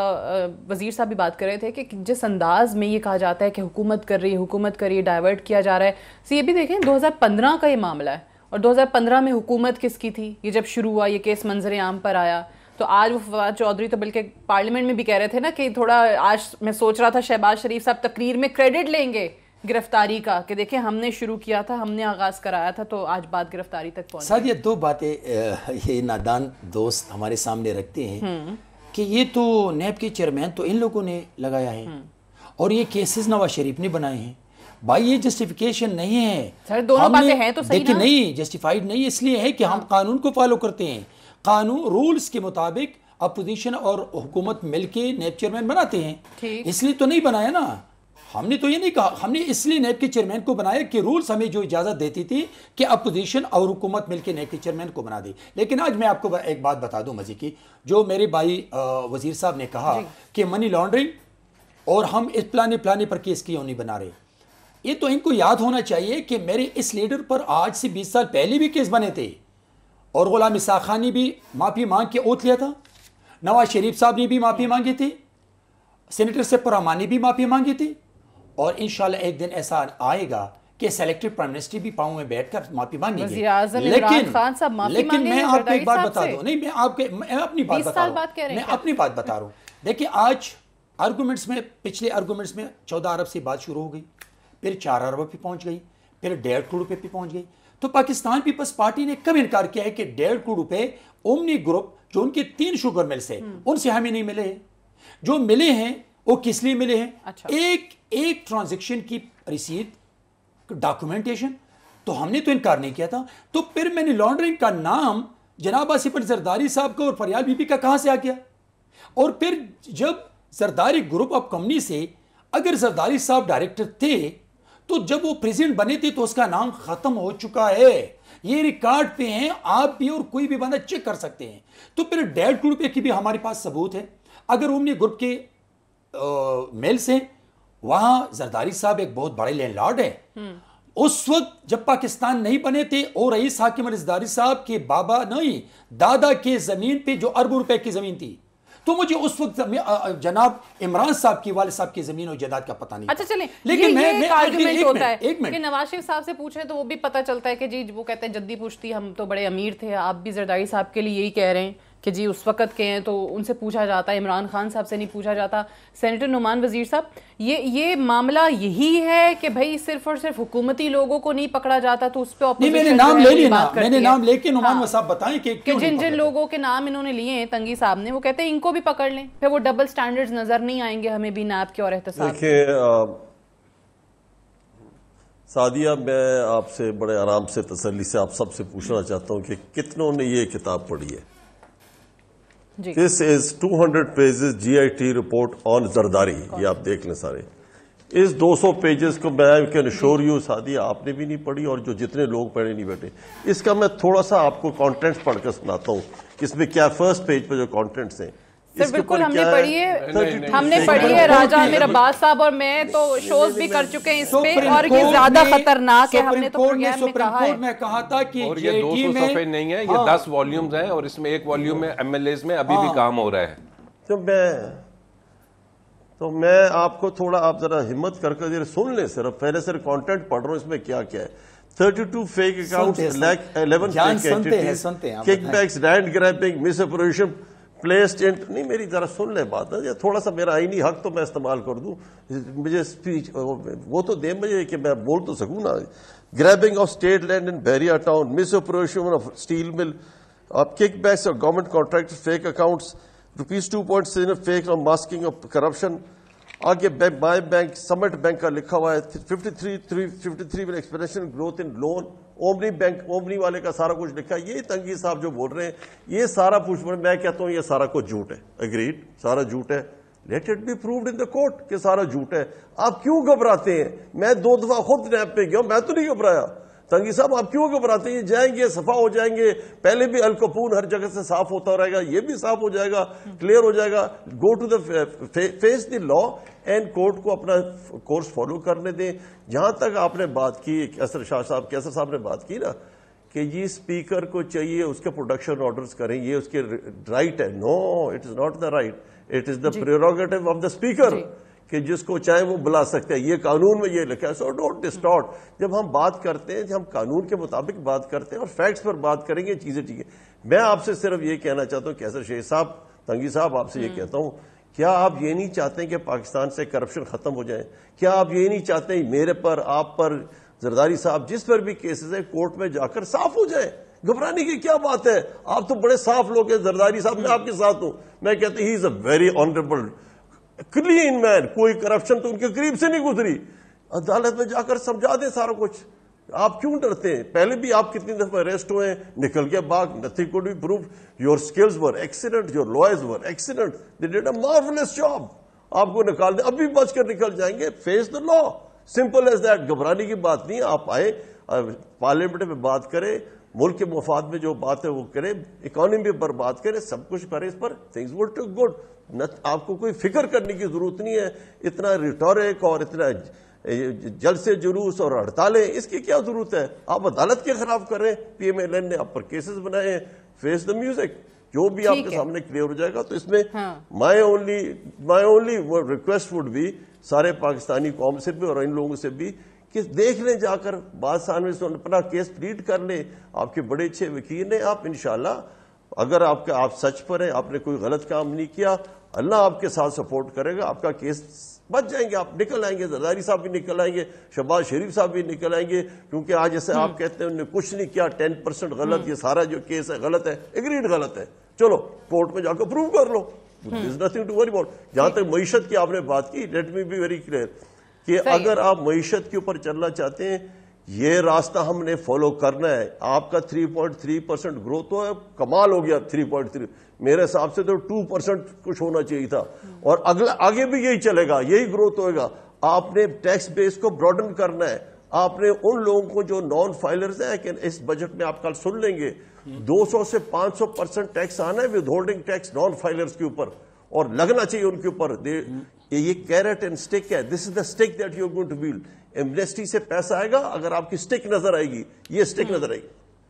وزیر صاحب بھی بات کر رہے تھے کہ جس انداز میں یہ کہا جاتا ہے کہ حکومت کر رہی ہے حکومت کر رہی ہے ڈائیورٹ کیا جا رہا ہے، تو یہ بھی دیکھیں دو ہزار پندرہ کا یہ معاملہ ہے، اور دو ہزار پندرہ میں حکومت کس کی تھی؟ یہ جب شروع ہوا، یہ کیس منظر عام پر آیا، تو آج وہ فواد چودھری تو بلکہ پارلیمنٹ میں بھی کہہ رہے تھے نا کہ تھوڑا آج میں سوچ رہا تھا شہباز شریف صاحب تقریر میں کریڈٹ لیں گے گرفتاری کا کہ دیکھیں ہم نے شروع کیا تھا، ہم نے آغاز کرایا تھا، تو آج بات گرفتاری تک پہنچ. سعدیہ دو باتیں یہ نادان دوست ہمارے سامنے رکھتے ہیں کہ یہ تو نیب کے چیئرمین تو ان لوگوں نے لگایا ہے اور یہ کیسز نواز شریف نے بنائے ہیں. بھائی یہ جسٹیفیکیشن نہیں ہے، سر دونوں باتیں ہیں تو صحیح نا. دیکھیں نہیں جسٹیفائیڈ نہیں، اس لیے ہے کہ ہم قانون کو فالو کرتے ہیں، قانون رولز کے مطابق اپوزیشن اور حکومت مل کے نیب چیئرمین بناتے ہیں، اس لیے تو نہیں بنایا نا. ہم نے تو یہ نہیں کہا، ہم نے اس لیے نیب کے چیئرمین کو بنایا کہ رولز ہمیں جو اجازت دیتی تھی کہ اپوزیشن اور حکومت مل کے نیب کے چیئرمین کو بنا دے. لیکن آج میں آپ کو ایک بات بتا دوں مزے کی، جو میرے بھائی وزیر صاحب نے کہا کہ منی لانڈرنگ اور ہم اس پلانے پلانے پر کیس کیوں نہیں بنا رہے، یہ تو ان کو یاد ہونا چاہیے کہ میرے اس لیڈر پر آج سے بیس سال پہلے بھی کیس بنے تھے، اور غلام اسحاق خان نے بھی معافی مانگ کے اوتھ لیا تھا، نواز شریف صاحب نے بھی معافی مانگی تھی، سینیٹر سپر رحمان نے بھی معافی مانگی تھی، اور انشاءاللہ ایک دن ایسا آئے گا کہ سیلیکٹڈ پرائم منسٹر بھی پاؤں میں بیٹھ کر معافی مانگیں گے. لیکن لیکن میں آپ کو ایک بات بتا دوں، نہیں میں آپ کے میں اپنی بات بتا رہا ہوں میں اپنی بات بتا رہا ہوں دیکھیں آج آرگومنٹس میں پچھلے آرگومنٹس میں چودہ ارب سے بات شروع ہو گئی، پھر چار ارب پہ پہنچ گئی، پھر ڈیڑھ کروڑ روپے پہ پہنچ گئی. تو پاکستان پیپلز پارٹی نے کب انکار کیا ہے کہ ڈیڑھ کروڑ روپے اومنی گروپ جو ان کے تین شوگر ملز ہیں ان سے ہمیں نہیں ملے ہیں، جو ملے ہیں وہ کس لیے ملے ہیں؟ ایک ایک ٹرانزیکشن کی رسید ڈاکومنٹیشن، تو ہم نے تو انکار نہیں کیا تھا. تو پھر منی لانڈرنگ کا نام جناب آصف علی زرداری صاحب کا اور فریال بی بی کا کہاں سے آ گیا؟ اور پھر جب زرداری گروپ آف کمپنی سے اگر زرداری صاحب ڈائریکٹر تھے تو جب وہ پریزیڈنٹ بنے تھے تو اس کا نام ختم ہو چکا ہے، یہ ریکارڈ پہ ہیں، آپ بھی اور کوئی بھی بندہ چیک کر سکتے ہیں. تو پھر ڈیڑھ کروڑ روپے کی بھی ہمارے پاس ثبوت ہے. اگر اومنی گروپ کے میل سے وہاں زرداری صاحب ایک بہت بڑے لینڈ لارڈ ہے، اس وقت جب پاکستان نہیں بنے تھے اور رئیس حاکم علی زرداری صاحب کے بابا نہیں دادا کے زمین پہ جو اربوں روپے کی زمین تھی، تو مجھے اس وقت جناب عمران صاحب کی والد صاحب کی زمین و جائیداد کا پتہ نہیں. اچھا چلیں، لیکن یہ ایک آرگومنٹ ہوتا ہے کہ نواز شریف صاحب سے پوچھیں تو وہ بھی پتہ چلتا ہے کہ جی وہ کہتے ہیں جدی پوچھتی ہم تو بڑے امیر تھے، آپ بھی زرداری صاحب کے لیے یہی کہہ رہے ہیں کہ جی اس وقت کے ہیں تو ان سے پوچھا جاتا ہے، عمران خان صاحب سے نہیں پوچھا جاتا. سینیٹر نعمان وزیر صاحب، یہ یہ معاملہ یہی ہے کہ بھائی صرف اور صرف حکومتی لوگوں کو نہیں پکڑا جاتا تو اس پہ نہیں میں نے نام لے لینا میں نے نام لے کے نعمان صاحب بتائیں کہ جن جن لوگوں کے نام انہوں نے لیے ہیں تنگی صاحب نے، وہ کہتے ہیں ان کو بھی پکڑ لیں، پھر وہ ڈبل سٹینڈرڈز نظر نہیں آئیں گے ہمیں بھی نیب کے اور احتساب. دیکھیں سعدیہ میں آپ سے بڑے آرام سے تسلی سے آپ سب سے پوچھنا چاہتا ہوں کہ کتنوں نے یہ کتاب پڑھی ہے؟ This is two hundred pages J I T report on Zardari. یہ آپ دیکھ لیں سارے. اس دو سو پیجز کو میں کین شور یو سعدیہ آپ نے بھی نہیں پڑھی اور جو جتنے لوگ پڑھے نہیں بیٹھے. اس کا میں تھوڑا سا آپ کو کانٹینٹس پڑھ کر سناتا ہوں کہ اس میں کیا فرسٹ پیج پہ جو کانٹینٹس ہیں. سر بالکل ہم نے پڑھی ہے ہم نے پڑھی ہے راجہ عامر عباس صاحب اور میں تو شوز بھی کر چکے ہیں اس پہ اور یہ زیادہ خطرناک ہے. ہم نے تو پروگرام میں کہا ہے میں کہا تھا کہ اور یہ دو سو صفحے نہیں ہے یہ دس والیومز ہیں اور اس میں ایک والیوم میں ایم ایل ایز میں ابھی بھی کام ہو رہا ہے. تو میں تو میں آپ کو تھوڑا آپ ذرا ہمت کر کر سن لیں. صرف پہلے صرف کانٹینٹ پڑھ رہا ہوں اس میں کیا کیا ہے. Thirty two fake accounts like eleven fake entities kickbacks land grabbing misappropriation placed in. نہیں میری ذرا سن لیں بات ہے تھوڑا سا میرا آئینی حق تو میں استعمال کر دوں. مجھے اسپیچ وہ تو دے مجھے کہ میں بول تو سکوں نا. Grabbing of state land in Bahria Town misappropriation of steel mill of kickbacks of government contract fake accounts rupees two point seven fake of masking of corruption. آگے مائی بینک سمٹ بینک کا لکھا ہوا ہے ففٹی تھری ففٹی تھری میں expansion growth in loan. Omni bank Omni والے کا سارا کچھ لکھا ہے. یہ تنگی صاحب جو بول رہے ہیں یہ سارا پوچھ میں کہتا ہوں یہ سارا کچھ جھوٹ ہے. اگریڈ سارا جھوٹ ہے. Let it be proved in the court کہ سارا جھوٹ ہے. آپ کیوں گھبراتے ہیں؟ میں دو دفعہ خود نیب پہ گیا میں تو نہیں گھبرایا. تنگی صاحب آپ کیوں گھبراتے ہیں؟ یہ جائیں گے صفا ہو جائیں گے. پہلے بھی الکپون ہر جگہ سے صاف ہوتا رہے گا یہ بھی صاف ہو جائے گا کلیئر ہو جائے گا. Go to the face the law and court کو اپنا کورس فالو کرنے دیں. جہاں تک آپ نے بات کی کیسر شاہ صاحب کیسر صاحب نے بات کی نا کہ یہ اسپیکر کو چاہیے اس کے پروڈکشن آرڈرز کریں یہ اس کے رائٹ ہے. No it is not the right it is the prerogative of the speaker کہ جس کو چاہے وہ بلا سکتے ہیں. یہ قانون میں یہ لکھا ہے. So don't distort. جب ہم بات کرتے ہیں جب ہم قانون کے مطابق بات کرتے ہیں اور فیکٹس پر بات کریں گے چیزیں ٹھیک ہے. میں آپ سے صرف یہ کہنا چاہتا ہوں کیسر شیخ صاحب تنگی صاحب آپ سے یہ کہتا ہوں کیا آپ یہ نہیں چاہتے کہ پاکستان سے کرپشن ختم ہو جائے؟ کیا آپ یہ نہیں چاہتے میرے پر آپ پر زرداری صاحب جس پر بھی کیسز ہیں کورٹ میں جا کر صاف ہو جائے؟ گھبرانے کی کیا بات ہے؟ آپ تو بڑے صاف لوگ ہیں. زرداری صاحب میں آپ کے ساتھ ہوں. میں کہتا ہوں he is a very honourable clean man. کوئی کرپشن تو ان کے قریب سے نہیں گزری. عدالت میں جا کر سمجھا دیں سارا کچھ. آپ کیوں ڈرتے ہیں؟ پہلے بھی آپ کتنی دفعہ اریسٹ ہوئے ہیں نکل کے باغ. Nothing could be proof. Your skills were excellent your lawyers were excellent they did a marvellous job. آپ کو نکال دیں ابھی بچ کر نکل جائیں گے. Face the law. Simple as that. گھبرانے کی بات نہیں. آپ آئے پارلیمنٹ میں بات کریں ملک کے مفاد میں جو بات ہے وہ کریں اکانومی پر بات کریں سب کچھ کریں اس پر. Things will to good. آپ کو کوئی فکر کرنے کی ضرورت نہیں ہے. اتنا ریٹورک اور اتنا جلسے جلوس اور ہڑتالیں اس کی کیا ضرورت ہے؟ آپ عدالت کے خلاف کر رہے ہیں. پی ایم ایل این نے آپ پر کیسز بنائے ہیں. Face the music. جو بھی آپ کے سامنے کلیئر ہو جائے گا. تو اس میں my only my only request would be سارے پاکستانی قوم سے بھی اور ان لوگوں سے بھی کہ دیکھ لیں جا کر بات سامنے سے اپنا کیس پلیٹ کر لیں. آپ کے بڑے اچھے وکیل ہیں. آپ انشاءاللہ اگر آپ کا آپ سچ پر ہیں آپ نے کوئی غلط کام نہیں کیا اللہ آپ کے ساتھ سپورٹ کرے گا. آپ کا کیس بچ جائیں گے. آپ نکل آئیں گے. زرداری صاحب بھی نکل آئیں گے. شہباز شریف صاحب بھی نکل آئیں گے. کیونکہ آج جیسے آپ کہتے ہیں انہوں نے کچھ نہیں کیا ٹین پرسینٹ غلط. یہ سارا جو کیس ہے غلط ہے. اگریڈ غلط ہے. چلو کورٹ میں جا کر پروو کر لو. There's nothing to worry about. جہاں تک معیشت کی آپ نے بات کی let me be very clear کہ اگر آپ معیشت کے اوپر چلنا چاہتے ہیں یہ راستہ ہم نے فالو کرنا ہے. آپ کا three point three percent growth ہو کمال ہو گیا. تھری پوائنٹ تھری میرے حساب سے تو ٹو پرسینٹ کچھ ہونا چاہیے تھا اور اگلا آگے بھی یہی چلے گا یہی گروتھ ہوئے گا. آپ نے ٹیکس بیس کو براڈن کرنا ہے. آپ نے ان لوگوں کو جو نان فائلرز ہیں کہ اس بجٹ میں آپ کل سن لیں گے دو سو سے پانچ سو پرسینٹ ٹیکس آنا ہے withholding tax non filers کے اوپر اور لگنا چاہیے ان کے اوپر. یہ کیرٹ اینڈ سٹک ہے. This is the stick that you are going to build. Amnesty سے پیسہ آئے گا اگر آپ کی سٹک نظر آئے گی. یہ سٹک نظر آئے گی.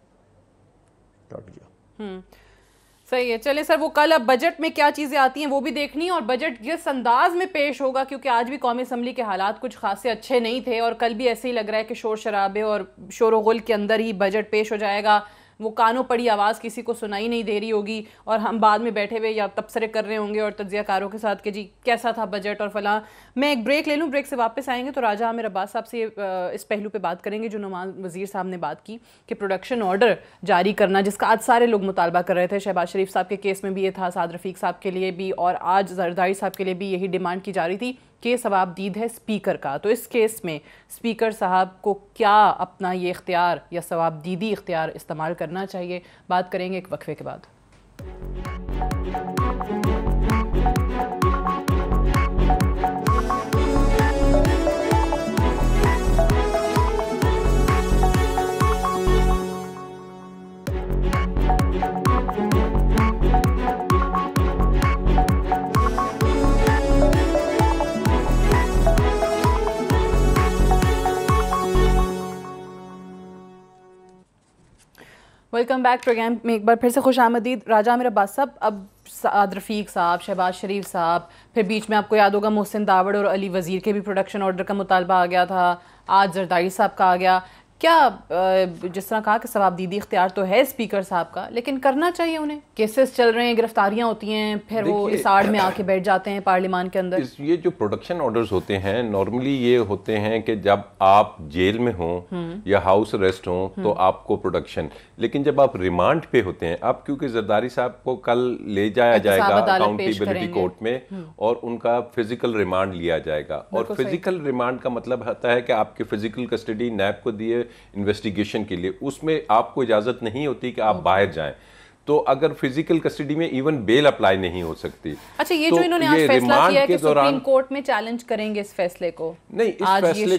کاٹ گیا. صحیح ہے. چلیں سر وہ کل اب بجٹ میں کیا چیزیں آتی ہیں وہ بھی دیکھنی ہے اور بجٹ جس انداز میں پیش ہوگا کیونکہ آج بھی قومی اسمبلی کے حالات کچھ خاصے اچھے نہیں تھے اور کل بھی ایسے ہی لگ رہا ہے کہ شور شرابے اور شور و غل کے اندر ہی بجٹ پیش ہو جائے گا. وہ کانوں پڑی آواز کسی کو سنائی نہیں دے رہی ہوگی اور ہم بعد میں بیٹھے ہوئے یا تبصرے کر رہے ہوں گے اور تجزیہ کاروں کے ساتھ کہ جی کیسا تھا بجٹ اور فلاں. میں ایک بریک لے لوں. بریک سے واپس آئیں گے تو راجہ عامر عباس صاحب سے اس پہلو پہ بات کریں گے جو نعمان وزیر صاحب نے بات کی کہ پروڈکشن آرڈر جاری کرنا جس کا آج سارے لوگ مطالبہ کر رہے تھے. شہباز شریف صاحب کے کیس میں بھی یہ تھا, سعد رفیق صاحب کے لیے بھی اور آج زرداری صاحب کے لیے بھی یہی ڈیمانڈ کی جا رہی تھی کیس ثوابدید ہے اسپیکر کا. تو اس کیس میں اسپیکر صاحب کو کیا اپنا یہ اختیار یا ثوابدیدی اختیار استعمال کرنا چاہیے؟ بات کریں گے ایک وقفے کے بعد. Welcome back. پروگرام میں ایک بار پھر سے خوش آمدید. راجہ عامر عباس صاحب، اب سعد رفیق صاحب، شہباز شریف صاحب، پھر بیچ میں آپ کو یاد ہوگا محسن داوڑ اور علی وزیر کے بھی پروڈکشن آرڈر کا مطالبہ آ گیا تھا، آج زرداری صاحب کا آ گیا. کیا جس طرح کہا کہ ثوابدیدی اختیار تو ہے اسپیکر صاحب کا، لیکن کرنا چاہیے انہیں؟ کیسز چل رہے ہیں، گرفتاریاں ہوتی ہیں، پھر وہ اس آڑ میں آ کے بیٹھ جاتے ہیں پارلیمان کے اندر. یہ جو پروڈکشن آرڈرز ہوتے ہیں نارملی یہ ہوتے ہیں کہ جب آپ جیل میں ہوں یا ہاؤس اریسٹ ہوں تو آپ کو پروڈکشن، لیکن جب آپ ریمانڈ پہ ہوتے ہیں، آپ کیونکہ زرداری صاحب کو کل لے جایا جائے گا اکاؤنٹیبلٹی کورٹ میں اور ان کا فزیکل ریمانڈ لیا جائے گا، اور فزیکل ریمانڈ کا مطلب ہوتا ہے کہ آپ کی فزیکل کسٹڈی نیب کو دیے انویسٹیگیشن کے لیے، اس میں آپ کو اجازت نہیں ہوتی کہ آپ باہر جائیں. تو اگر فزیکل کسٹڈی میں ایون بیل اپلائی نہیں ہو سکتی. اچھا، یہ جو انہوں نے آج فیصلہ کیا ہے کہ سپریم کورٹ میں چیلنج کریں گے اس فیصلے کو، نہیں، اس فیصلے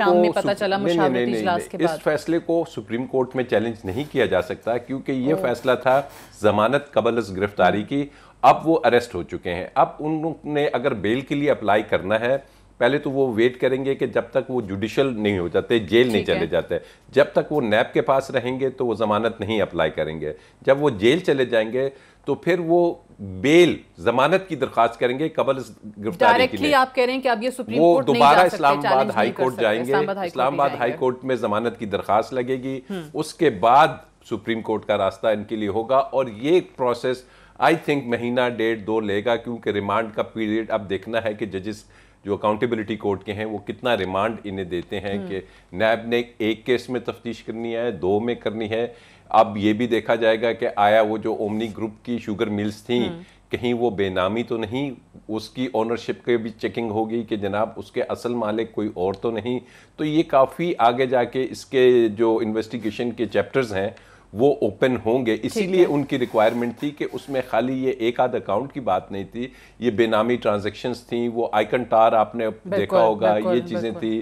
کو اس فیصلے کو سپریم کورٹ میں چیلنج نہیں کیا جا سکتا کیونکہ یہ فیصلہ تھا ضمانت قبل از گرفتاری کی. اب وہ اریسٹ ہو چکے ہیں. اب انہوں نے اگر بیل کے لیے اپلائی کرنا ہے، پہلے تو وہ ویٹ کریں گے کہ جب تک وہ جوڈیشل نہیں ہو جاتے، جیل نہیں چلے جاتے، جب تک وہ نیب کے پاس رہیں گے تو وہ ضمانت نہیں اپلائی کریں گے. جب وہ جیل چلے جائیں گے تو پھر وہ بیل ضمانت کی درخواست کریں گے قبل گرفتاری کے لیے. آپ کہہ رہے ہیں کہ اب یہ سپریم وہ کورٹ دوبارہ اسلام آباد ہائی کورٹ جائیں گے، اسلام آباد ہائی کورٹ میں ضمانت کی درخواست لگے گی، اس کے بعد سپریم کورٹ کا راستہ ان کے لیے ہوگا. اور یہ پروسیس آئی تھنک مہینہ ڈیڑھ دو لے گا، کیونکہ ریمانڈ کا پیریڈ اب دیکھنا ہے کہ ججز جو اکاؤنٹیبلٹی کورٹ کے ہیں وہ کتنا ریمانڈ انہیں دیتے ہیں کہ نیب نے ایک کیس میں تفتیش کرنی ہے، دو میں کرنی ہے. اب یہ بھی دیکھا جائے گا کہ آیا وہ جو اومنی گروپ کی شوگر ملز تھیں کہیں وہ بے نامی تو نہیں، اس کی اونرشپ کے بھی چیکنگ ہوگی کہ جناب اس کے اصل مالک کوئی اور تو نہیں. تو یہ کافی آگے جا کے اس کے جو انویسٹیگیشن کے چیپٹرز ہیں وہ اوپن ہوں گے. اسی لیے ان کی ریکوائرمنٹ تھی کہ اس میں خالی یہ ایک آدھ اکاؤنٹ کی بات نہیں تھی، یہ بے نامی ٹرانزیکشنز تھیں، وہ آئیکن ٹار آپ نے دیکھا ہوگا، یہ چیزیں تھیں،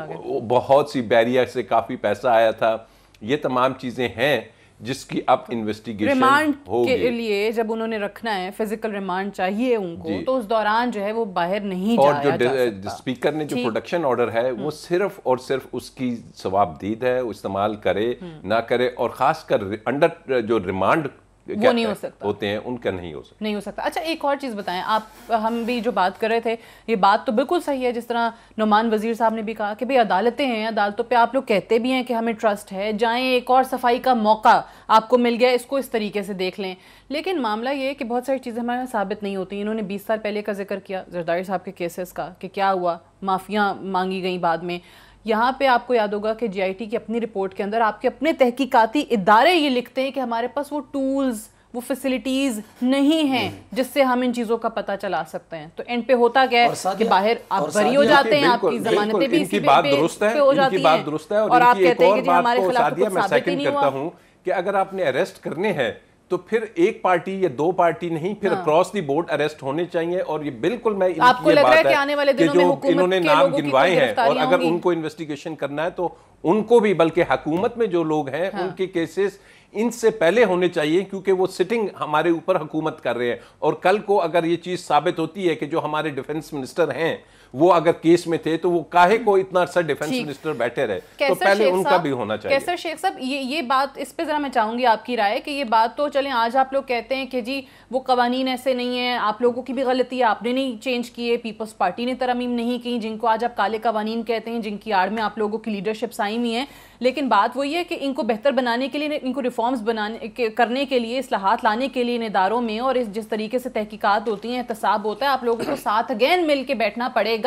بہت سی بیریا سے کافی پیسہ آیا تھا. یہ تمام چیزیں ہیں جس کی اب انویسٹیگیشن ریمانڈ کے لیے جب انہوں نے رکھنا ہے، فزیکل ریمانڈ چاہیے ان کو، تو اس دوران جو ہے وہ باہر نہیں جایا جا سکتا. اور جو اسپیکر نے جو پروڈکشن آرڈر ہے وہ صرف اور صرف اس کی ثوابدید ہے، استعمال کرے نہ کرے، اور خاص کر انڈر جو ریمانڈ وہ نہیں ہو سکتا ہوتے ہیں ان کا نہیں ہو سکتا نہیں ہو سکتا اچھا ایک اور چیز بتائیں آپ، ہم بھی جو بات کر رہے تھے یہ بات تو بالکل صحیح ہے، جس طرح نعمان وزیر صاحب نے بھی کہا کہ بھئی عدالتیں ہیں، عدالتوں پہ آپ لوگ کہتے بھی ہیں کہ ہمیں ٹرسٹ ہے، جائیں ایک اور صفائی کا موقع آپ کو مل گیا، اس کو اس طریقے سے دیکھ لیں. لیکن معاملہ یہ ہے کہ بہت ساری چیزیں ہمارے ثابت نہیں ہوتی. انہوں نے بیس سال پہلے کا ذکر کیا زرداری صاحب کے کیسز کا کہ کیا ہوا، معافیاں مانگی گئیں بعد میں. یہاں پہ آپ کو یاد ہوگا کہ جی آئی ٹی کی اپنی رپورٹ کے اندر آپ کے اپنے تحقیقاتی ادارے یہ لکھتے ہیں کہ ہمارے پاس وہ ٹولز، وہ فیسلٹیز نہیں ہیں جس سے ہم ان چیزوں کا پتہ چلا سکتے ہیں. تو اینڈ پہ ہوتا کیا ہے کہ باہر آپ بری ہو جاتے ہیں، آپ کی ضمانتیں بھی اسی پہ ہو جاتی ہیں، اور آپ کہتے ہیں کہ جی ہمارے خلاف کچھ ثابت ہی نہیں ہوا. کہ اگر آپ نے اریسٹ کرنے ہیں تو پھر ایک پارٹی یا دو پارٹی نہیں، پھر اکراس دی بورڈ اریسٹ ہونے چاہیے. اور یہ بالکل میں آپ کو لگ رہا ہے کہ آنے والے دنوں میں حکومت انہوں نے نام گنوائے ہیں، اور اگر ان کو انویسٹیگیشن کرنا ہے تو ان کو بھی، بلکہ حکومت میں جو لوگ ہیں ان کے کیسز ان سے پہلے ہونے چاہیے، کیونکہ وہ سٹنگ ہمارے اوپر حکومت کر رہے ہیں. اور کل کو اگر یہ چیز ثابت ہوتی ہے کہ جو ہمارے ڈیفنس منسٹر ہیں وہ اگر کیس میں تھے تو وہ کاہے کو اتنا عرصہ ڈیفنس منسٹر بیٹھے رہے، تو پہلے ان کا بھی ہونا چاہیے. کیسر شیخ صاحب یہ یہ بات اس پہ ذرا میں چاہوں گی آپ کی رائے کہ یہ بات تو چلیں آج آپ لوگ کہتے ہیں کہ جی وہ قوانین ایسے نہیں ہیں، آپ لوگوں کی بھی غلطی ہے، آپ نے نہیں چینج کیے، پیپلز پارٹی نے ترمیم نہیں کی، جن کو آج آپ کالے قوانین کہتے ہیں، جن کی آڑ میں آپ لوگوں کی لیڈرشپس آئی ہوئی ہیں. لیکن بات وہی ہے کہ ان کو بہتر بنانے کے لیے، ان کو ریفارمز بنانے کرنے کے لیے، اصلاحات لانے کے لیے ان اداروں میں، اور جس طریقے سے تحقیقات ہوتی ہیں، احتساب ہوتا ہے، آپ لوگوں کو ساتھ اگین مل کے بیٹھنا پڑے گا.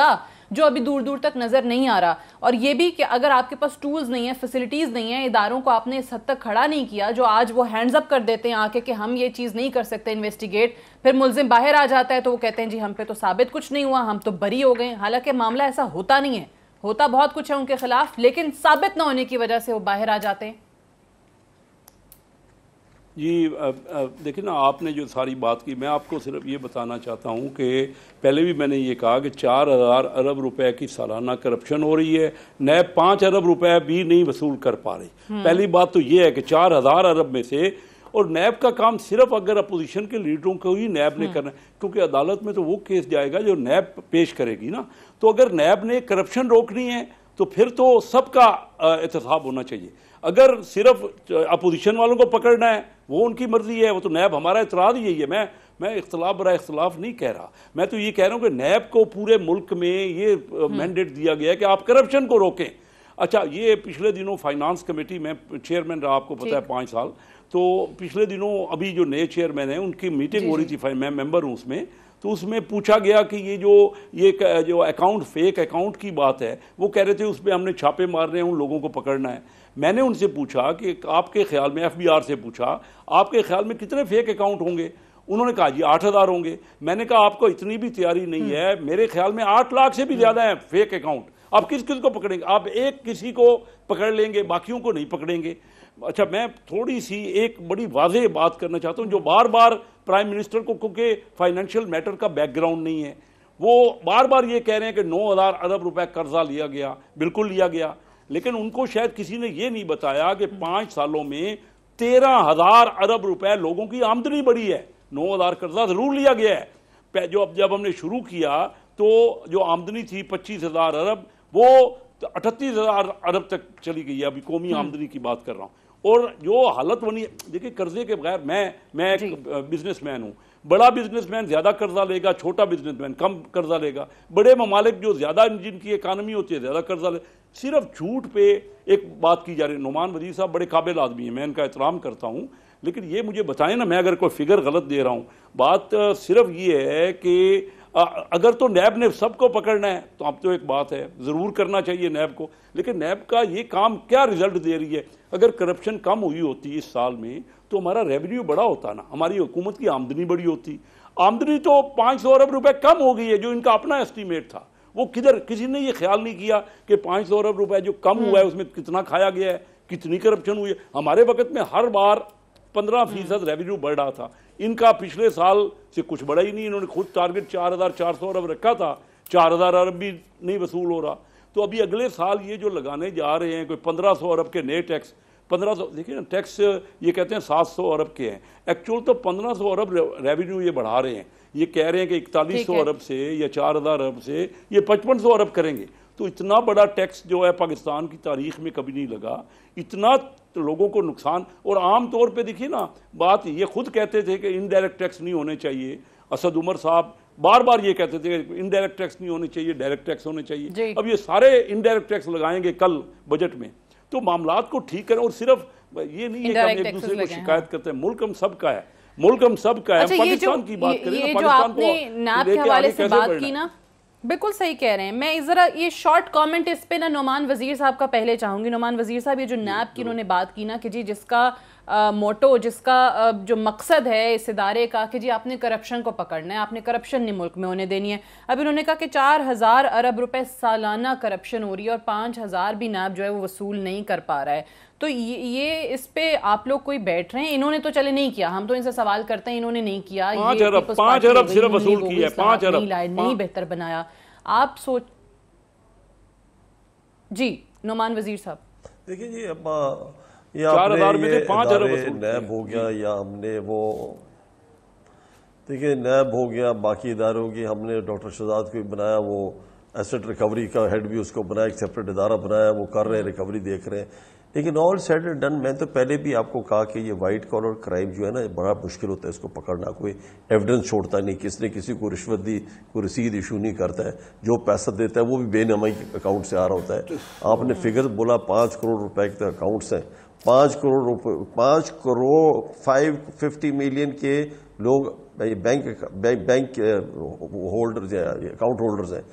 جو ابھی دور دور تک نظر نہیں آ رہا. اور یہ بھی کہ اگر آپ کے پاس ٹولز نہیں ہیں, فیسلٹیز نہیں ہیں, اداروں کو آپ نے اس حد تک کھڑا نہیں کیا جو آج وہ ہینڈز اپ کر دیتے ہیں آ کے کہ ہم یہ چیز نہیں کر سکتے انویسٹیگیٹ, پھر ملزم باہر آ جاتا ہے تو وہ کہتے ہیں جی ہم پہ تو ثابت کچھ نہیں ہوا, ہم تو بری ہو گئے. حالانکہ معاملہ ایسا ہوتا نہیں ہے, ہوتا بہت کچھ ہے ان کے خلاف, لیکن ثابت نہ ہونے کی وجہ سے وہ باہر آ جاتے ہیں. جی دیکھیں نا, آپ نے جو ساری بات کی, میں آپ کو صرف یہ بتانا چاہتا ہوں کہ پہلے بھی میں نے یہ کہا کہ چار ہزار ارب روپے کی سالانہ کرپشن ہو رہی ہے, نیب پانچ ارب روپے بھی نہیں وصول کر پا رہی. پہلی بات تو یہ ہے کہ چار ہزار ارب میں سے, اور نیب کا کام صرف اگر اپوزیشن کے لیڈروں کو ہی نیب نے کرنا ہے, کیونکہ عدالت میں تو وہ کیس جائے گا جو نیب پیش کرے گی نا. تو اگر نیب نے کرپشن روکنی ہے تو پھر تو سب کا احتساب ہونا چاہیے. اگر صرف اپوزیشن والوں کو پکڑنا ہے وہ ان کی مرضی ہے, وہ تو نیب, ہمارا اعتراض یہی ہے. میں میں اختلاف برائے اختلاف نہیں کہہ رہا, میں تو یہ کہہ رہا ہوں کہ نیب کو پورے ملک میں یہ مینڈیٹ دیا گیا ہے کہ آپ کرپشن کو روکیں. اچھا, یہ پچھلے دنوں فائنانس کمیٹی میں چیئرمین رہا, آپ کو پتہ ہے پانچ سال, تو پچھلے دنوں ابھی جو نئے چیئرمین ہیں ان کی میٹنگ ہو رہی تھی, میں ممبر ہوں اس میں, تو اس میں پوچھا گیا کہ یہ جو یہ جو اکاؤنٹ فیک اکاؤنٹ کی بات ہے, وہ کہہ رہے تھے اس پہ ہم نے چھاپے مارنے ہیں, ان لوگوں کو پکڑنا ہے. میں نے ان سے پوچھا کہ آپ کے خیال میں, ایف بی آر سے پوچھا, آپ کے خیال میں کتنے فیک اکاؤنٹ ہوں گے؟ انہوں نے کہا جی آٹھ ہزار ہوں گے. میں نے کہا آپ کو اتنی بھی تیاری نہیں ہے, میرے خیال میں آٹھ لاکھ سے بھی زیادہ ہیں فیک اکاؤنٹ. آپ کس کس کو پکڑیں گے؟ آپ ایک کسی کو پکڑ لیں گے, باقیوں کو نہیں پکڑیں گے. اچھا, میں تھوڑی سی ایک بڑی واضح بات کرنا چاہتا ہوں جو بار بار پرائم منسٹر کو, کیونکہ فائنینشیل میٹر کا بیک گراؤنڈ نہیں ہے, وہ بار بار یہ کہہ رہے ہیں کہ نو ہزار ارب روپے قرضہ لیا گیا. بالکل لیا گیا, لیکن ان کو شاید کسی نے یہ نہیں بتایا کہ پانچ سالوں میں تیرہ ہزار ارب روپے لوگوں کی آمدنی بڑھی ہے. نو ہزار قرضہ ضرور لیا گیا ہے, جو اب جب ہم نے شروع کیا تو جو آمدنی تھی پچیس ہزار ارب, وہ اٹھتیس ہزار ارب تک چلی گئی ہے. ابھی قومی آمدنی کی بات کر رہا ہوں. اور جو حالت بنی ہے, دیکھیں قرضے کے بغیر, میں میں ایک بزنس مین ہوں, بڑا بزنس مین زیادہ قرضہ لے گا, چھوٹا بزنس مین کم قرضہ لے گا. بڑے ممالک جو زیادہ جن کی اکانومی ہوتی ہے زیادہ قرضہ لے. صرف جھوٹ پہ ایک بات کی جا رہی ہے. نعمان وزیر صاحب بڑے قابل آدمی ہیں, میں ان کا احترام کرتا ہوں, لیکن یہ مجھے بتائیں نا, میں اگر کوئی فگر غلط دے رہا ہوں. بات صرف یہ ہے کہ اگر تو نیب نے سب کو پکڑنا ہے تو اب تو ایک بات ہے, ضرور کرنا چاہیے نیب کو, لیکن نیب کا یہ کام کیا رزلٹ دے رہی ہے؟ اگر کرپشن کم ہوئی ہوتی اس سال میں تو ہمارا ریونیو بڑا ہوتا نا, ہماری حکومت کی آمدنی بڑی ہوتی. آمدنی تو پانچ سو ارب روپے کم ہو گئی ہے جو ان کا اپنا ایسٹیمیٹ تھا. وہ کدھر, کسی نے یہ خیال نہیں کیا کہ پانچ سو ارب روپے جو کم ہوا ہے اس میں کتنا کھایا گیا ہے, کتنی کرپشن ہوئی ہے. ہمارے وقت میں ہر بار پندرہ فیصد ریونیو بڑھ رہا تھا, ان کا پچھلے سال سے کچھ بڑا ہی نہیں. انہوں نے خود ٹارگٹ چار ہزار چار سو ارب رکھا تھا, چار ہزار ارب بھی نہیں وصول ہو رہا. تو ابھی اگلے سال یہ جو لگانے جا رہے ہیں کوئی پندرہ سو ارب کے نئے ٹیکس, پندرہ سو دیکھیں نا ٹیکس یہ کہتے ہیں سات سو ارب کے ہیں, ایکچوئل تو پندرہ سو ارب ریونیو یہ بڑھا رہے ہیں. یہ کہہ رہے ہیں کہ اکتالیس سو ارب سے یا چار ہزار ارب سے یہ پچپن سو ارب کریں گے. تو اتنا بڑا ٹیکس جو ہے پاکستان کی تاریخ میں کبھی نہیں لگا, اتنا لوگوں کو نقصان. اور عام طور پہ دیکھیے نا, بات یہ خود کہتے تھے کہ انڈائریکٹ ٹیکس نہیں ہونے چاہیے, اسد عمر صاحب بار بار یہ کہتے تھے کہ انڈائریکٹ ٹیکس نہیں ہونے چاہیے, ڈائریکٹ ٹیکس ہونے چاہیے. اب یہ سارے انڈائریکٹ ٹیکس لگائیں گے کل بجٹ میں, تو معاملات کو ٹھیک کریں. اور صرف یہ نہیں ہے کہ ہم ایک دوسرے کو شکایت کرتے ہیں, ملک ہم سب کا ہے, ملک ہم سب کا ہے. پاکستان کی بات کریں, یہ جو آپ نے نیب کے حوالے سے بات کی نا, بالکل صحیح کہہ رہے ہیں. میں ذرا یہ شارٹ کامنٹ اس پہ نا نعمان وزیر صاحب کا پہلے چاہوں گی. نعمان وزیر صاحب, یہ جو نیب کی انہوں نے بات کی نا کہ جی جس کا موٹو, جس کا جو مقصد ہے اس ادارے کا کہ جی آپ نے کرپشن کو پکڑنا ہے, آپ نے کرپشن نہیں ملک میں ہونے دینی ہے. اب انہوں نے کہا کہ چار ہزار ارب روپے سالانہ کرپشن ہو رہی ہے اور پانچ ہزار بھی نیب جو ہے وہ وصول نہیں کر پا رہا ہے. تو یہ اس پہ آپ لوگ کوئی بیٹھ رہے ہیں؟ انہوں نے تو چلے نہیں کیا, ہم تو ان سے سوال کرتے ہیں, انہوں نے نہیں کیا, پانچ ارب پانچ ارب صرف وصول کی ہے, پانچ ارب نہیں بہتر بنایا. آپ سوچ جی نعمان وزیر صاحب. دیکھیں جی, اب چار ہزار میں سے پانچ ارب نیب ہو گیا, یا ہم نے وہ دیکھیں نیب ہو گیا, باقی اداروں کی ہم نے ڈاکٹر شہزاد کو بنایا, وہ ایسٹ ریکوری کا ہیڈ بھی اس کو بنایا, ایک سیپریٹ ادارہ بنایا, وہ کر رہے ہیں, ریکوری دیکھ رہے ہیں. لیکن آل سیڈ اینڈ ڈن, میں تو پہلے بھی آپ کو کہا کہ یہ وائٹ کالر کرائم جو ہے نا بڑا مشکل ہوتا ہے اس کو پکڑنا. کوئی ایویڈنس چھوڑتا نہیں, کس نے کسی کو رشوت دی, کوئی رسید ایشو نہیں کرتا ہے, جو پیسہ دیتا ہے وہ بھی بے نمائی اکاؤنٹ سے آ رہا ہوتا ہے. آپ نے فگر بولا پانچ کروڑ روپے کے اکاؤنٹس ہیں, پانچ کروڑ روپے پانچ کروڑ فائیو ففٹی ملین کے لوگ بینک بینک ہولڈرز ہیں, اکاؤنٹ ہولڈرز ہیں.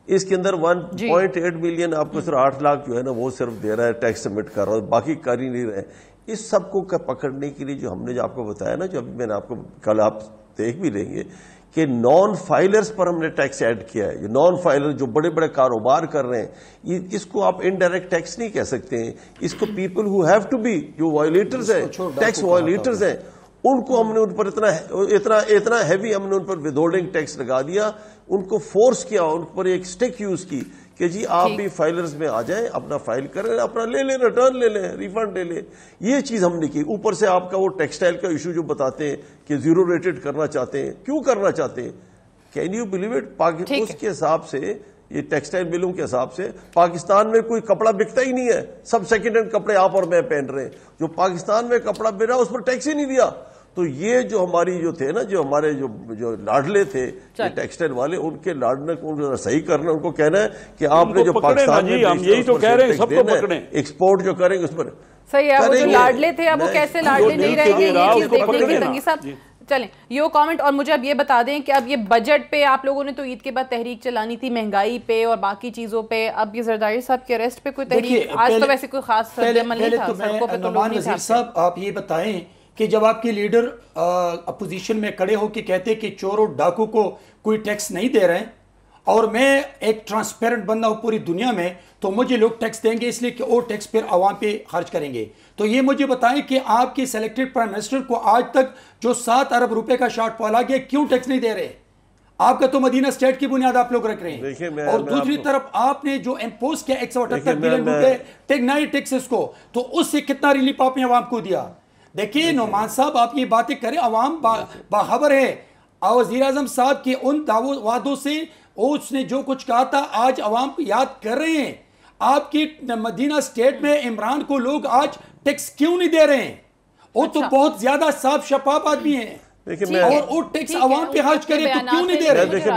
اس کے اندر ون پوائنٹ ایٹ ملین آپ کو صرف آٹھ لاکھ جو ہے نا وہ صرف دے رہا ہے, ٹیکس سبمٹ کر رہا ہے, باقی کر ہی نہیں رہے. اس سب کو پکڑنے کے لیے جو ہم نے جو آپ کو بتایا نا, جو ابھی میں نے آپ کو کل آپ دیکھ بھی لیں گے کہ نان فائلرز پر ہم نے ٹیکس ایڈ کیا ہے. یہ نان فائلر جو بڑے بڑے کاروبار کر رہے ہیں, اس کو آپ انڈائریکٹ ٹیکس نہیں کہہ سکتے ہیں, اس کو people who have to be, جو وائلیٹرز ہیں, ٹیکس وائلیٹرز ہیں, ان کو ہم نے ان پر اتنا اتنا اتنا ہیوی ہم نے ان پر ود ہولڈنگ ٹیکس لگا دیا, ان کو فورس کیا, ان پر ایک سٹک یوز کی کہ جی آپ بھی فائلرز میں آ جائیں, اپنا فائل کریں, اپنا لے لیں, ریٹرن لے لیں, ریفنڈ لے لیں. یہ چیز ہم نے کی. اوپر سے آپ کا وہ ٹیکسٹائل کا ایشو جو بتاتے ہیں کہ زیرو ریٹڈ کرنا چاہتے ہیں, کیوں کرنا چاہتے ہیں؟ Can you believe it, Pakistan اس کے حساب سے, یہ ٹیکسٹائل ملوں کے حساب سے پاکستان میں کوئی کپڑا بکتا ہی نہیں ہے. سب سیکنڈ ہینڈ کپڑے آپ اور میں پہن رہے ہیں, جو پاکستان میں کپڑا بک رہا اس پر ٹیکس ہی نہیں دیا. تو یہ جو ہماری جو تھے نا, جو ہمارے جو جو لاڈلے تھے ٹیکسٹائل والے, ان کے لاڈنے کو صحیح کرنا, ان کو کہنا ہے کہ آپ نے جو پاکستان میں یہی تو کہہ رہے ہیں سب کو پکڑیں, ایکسپورٹ جو کریں گے اس پر صحیح ہے. وہ جو لاڈلے تھے اب وہ کیسے لاڈلے نہیں رہیں گے, یہ چیز دیکھنے کی. تنگی صاحب چلیں یہ کامنٹ, اور مجھے اب یہ بتا دیں کہ اب یہ بجٹ پہ آپ لوگوں نے تو عید کے بعد تحریک چلانی تھی, مہنگائی پہ اور باقی چیزوں پہ, اب یہ زرداری صاحب کے اریسٹ پہ کوئی تحریک, آج تو ویسے کوئی خاص رد عمل نہیں تھا سڑکوں پہ, تو لوگ نہیں تھے. صاحب آپ یہ بتائیں کہ جب آپ کے لیڈر اپوزیشن میں کھڑے ہو کے کہتے کہ چور و ڈاکو کو کوئی ٹیکس نہیں دے رہے ہیں, اور میں ایک ٹرانسپیرنٹ بندہ ہوں پوری دنیا میں, تو مجھے لوگ ٹیکس دیں گے اس لیے کہ وہ ٹیکس پھر عوام پہ خرچ کریں گے. تو یہ مجھے بتائیں کہ آپ کے سلیکٹڈ پرائم منسٹر کو آج تک جو سات ارب روپے کا شارٹ فال آ گیا, کیوں ٹیکس نہیں دے رہے؟ آپ کا تو مدینہ اسٹیٹ کی بنیاد آپ لوگ رکھ رہے ہیں, اور دوسری طرف آپ نے جو امپوز کیا ایک سو اٹھہتر بلین روپے نئے ٹیکسز کو, تو اس سے کتنا ریلیف آپ نے عوام کو دیا؟ دیکھیے نعمان صاحب آپ یہ باتیں کریں, عوام باخبر ہے. وزیر اعظم صاحب کے ان وعدوں سے اس نے جو کچھ کہا تھا آج عوام کو یاد کر رہے ہیں. آپ کی مدینہ اسٹیٹ میں عمران کو لوگ آج ٹیکس کیوں نہیں دے رہے ہیں؟ وہ تو بہت زیادہ صاف شفاف آدمی ہیں, اور وہ ٹیکس عوام پہ خرچ کرے تو کیوں نہیں دے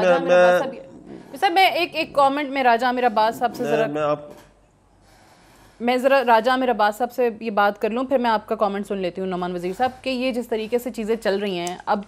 رہے؟ سر میں ایک ایک کامنٹ میں راجہ عامر عباس صاحب سے ذرا میں ذرا راجہ عامر عباس صاحب سے یہ بات کر لوں, پھر میں آپ کا کامنٹ سن لیتی ہوں. نعمان وزیر صاحب کہ یہ جس طریقے سے چیزیں چل رہی ہیں, اب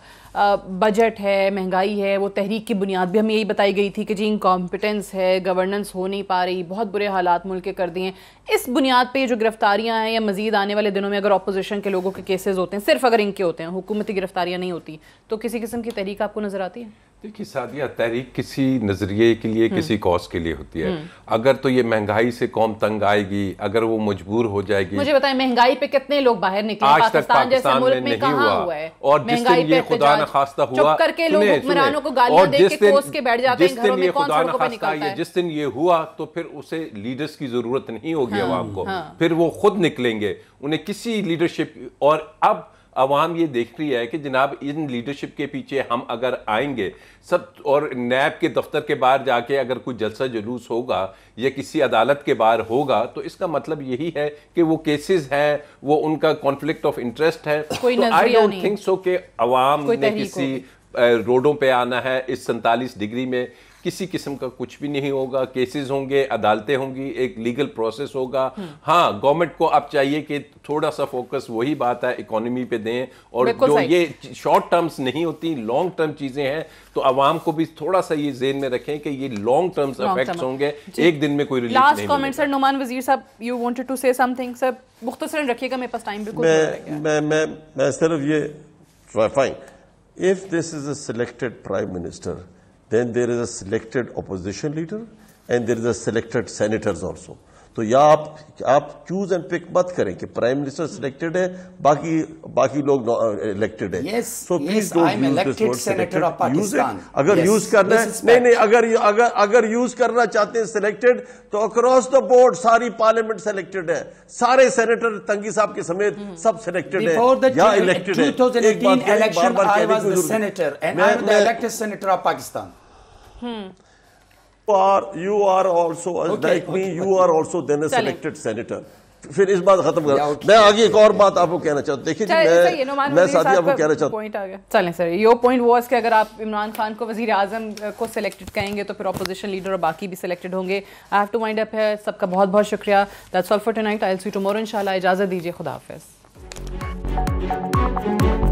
بجٹ ہے, مہنگائی ہے, وہ تحریک کی بنیاد بھی ہمیں یہی بتائی گئی تھی کہ جی انکمپیٹنس ہے, گورننس ہو نہیں پا رہی, بہت برے حالات ملک کے کر دیے ہیں. اس بنیاد پہ جو گرفتاریاں ہیں, یا مزید آنے والے دنوں میں اگر اپوزیشن کے لوگوں کے کیسز ہوتے ہیں, صرف اگر ان کے ہوتے ہیں, حکومتی گرفتاریاں نہیں ہوتی, تو کسی قسم کی تحریک آپ کو نظر آتی ہے؟ دیکھیے سعدیہ, تحریک کسی نظریے کے لیے, کسی کاز کے لیے ہوتی ہے. اگر تو یہ مہنگائی سے قوم تنگ آئے گی, اگر وہ مجبور ہو جائے گی. مجھے بتائیں مہنگائی پہ کتنے لوگ باہر نکلے؟ آج تک پاکستان میں نہیں ہوا, اور جس دن یہ خدا نخواستہ ہوا, چپ کر کے لوگ حکمرانوں کو گالیاں دے کے کوس کے بیٹھ جاتے ہیں گھروں میں, کون سڑکوں پہ نکلتا ہے؟ جس دن یہ ہوا تو پھر اسے لیڈرز کی ضرورت نہیں ہوگی عوام کو, پھر وہ خود نکلیں گے, انہیں کسی لیڈرشپ. اور اب عوام یہ دیکھ رہی ہے کہ جناب ان لیڈرشپ کے پیچھے ہم اگر آئیں گے سب, اور نیب کے دفتر کے باہر جا کے اگر کوئی جلسہ جلوس ہوگا یا کسی عدالت کے باہر ہوگا, تو اس کا مطلب یہی ہے کہ وہ کیسز ہیں, وہ ان کا کانفلکٹ آف انٹرسٹ ہے. تو آئی ڈونٹ تھنک سو کہ عوام نے کسی روڈوں پہ آنا ہے. اس سینتالیس ڈگری میں کسی قسم کا کچھ بھی نہیں ہوگا. کیسز ہوں گے, عدالتیں ہوں گی, ایک لیگل پروسیس ہوگا. ہاں گورنمنٹ کو اب چاہیے کہ تھوڑا سا فوکس, وہی بات ہے, اکانومی پہ دیں, اور جو یہ شارٹ ٹرمز نہیں ہوتی, لانگ ٹرم چیزیں ہیں, تو عوام کو بھی تھوڑا سا یہ ذہن میں رکھیں کہ یہ لانگ ٹرمز افیکٹس ہوں گے, ایک دن میں کوئی ریلیف نہیں ملے گا. Last comment sir, Noman Wazir sahib, you wanted to سے سم تھنگ سر, مختصراً رکھیے گا, میرے پاس ٹائم بالکل نہیں. میں میں میں صرف یہ fine, if this is a selected prime minister, then there is a selected opposition leader and there is a selected senators also. تو یا آپ آپ چوز اینڈ پک مت کریں کہ پرائم منسٹر سلیکٹڈ ہے, باقی باقی لوگ الیکٹڈ ہیں. So please don't use this word selected. Use it اگر یوز کرنا ہے, نہیں نہیں اگر اگر اگر یوز کرنا چاہتے ہیں سلیکٹڈ, تو اکراس دا بورڈ ساری پارلیمنٹ سلیکٹڈ ہے, سارے سینیٹر تنگی صاحب کے سمیت سب سلیکٹڈ ہیں یا الیکٹڈ ہیں. ایک بات بار بار کہنے کی ضرورت ہے, میں elected senator of Pakistan. Are, you are also okay, like me, okay, you okay. are also then a selected senator. پھر اس بات ختم کر. میں آگے ایک اور بات آپ کو کہنا چاہتا ہوں. دیکھیں جی میں میں ساتھی آپ کو کہنا چاہتا ہوں. چلیں سر, یہ پوائنٹ وہ ہے کہ اگر آپ عمران خان کو وزیر اعظم کو سلیکٹڈ کہیں گے تو پھر اپوزیشن لیڈر اور باقی بھی سلیکٹڈ ہوں گے. I have to wind up ہے. سب کا بہت بہت شکریہ. That's all for tonight. I'll see you tomorrow انشاءاللہ. اجازت دیجیے, خدا حافظ.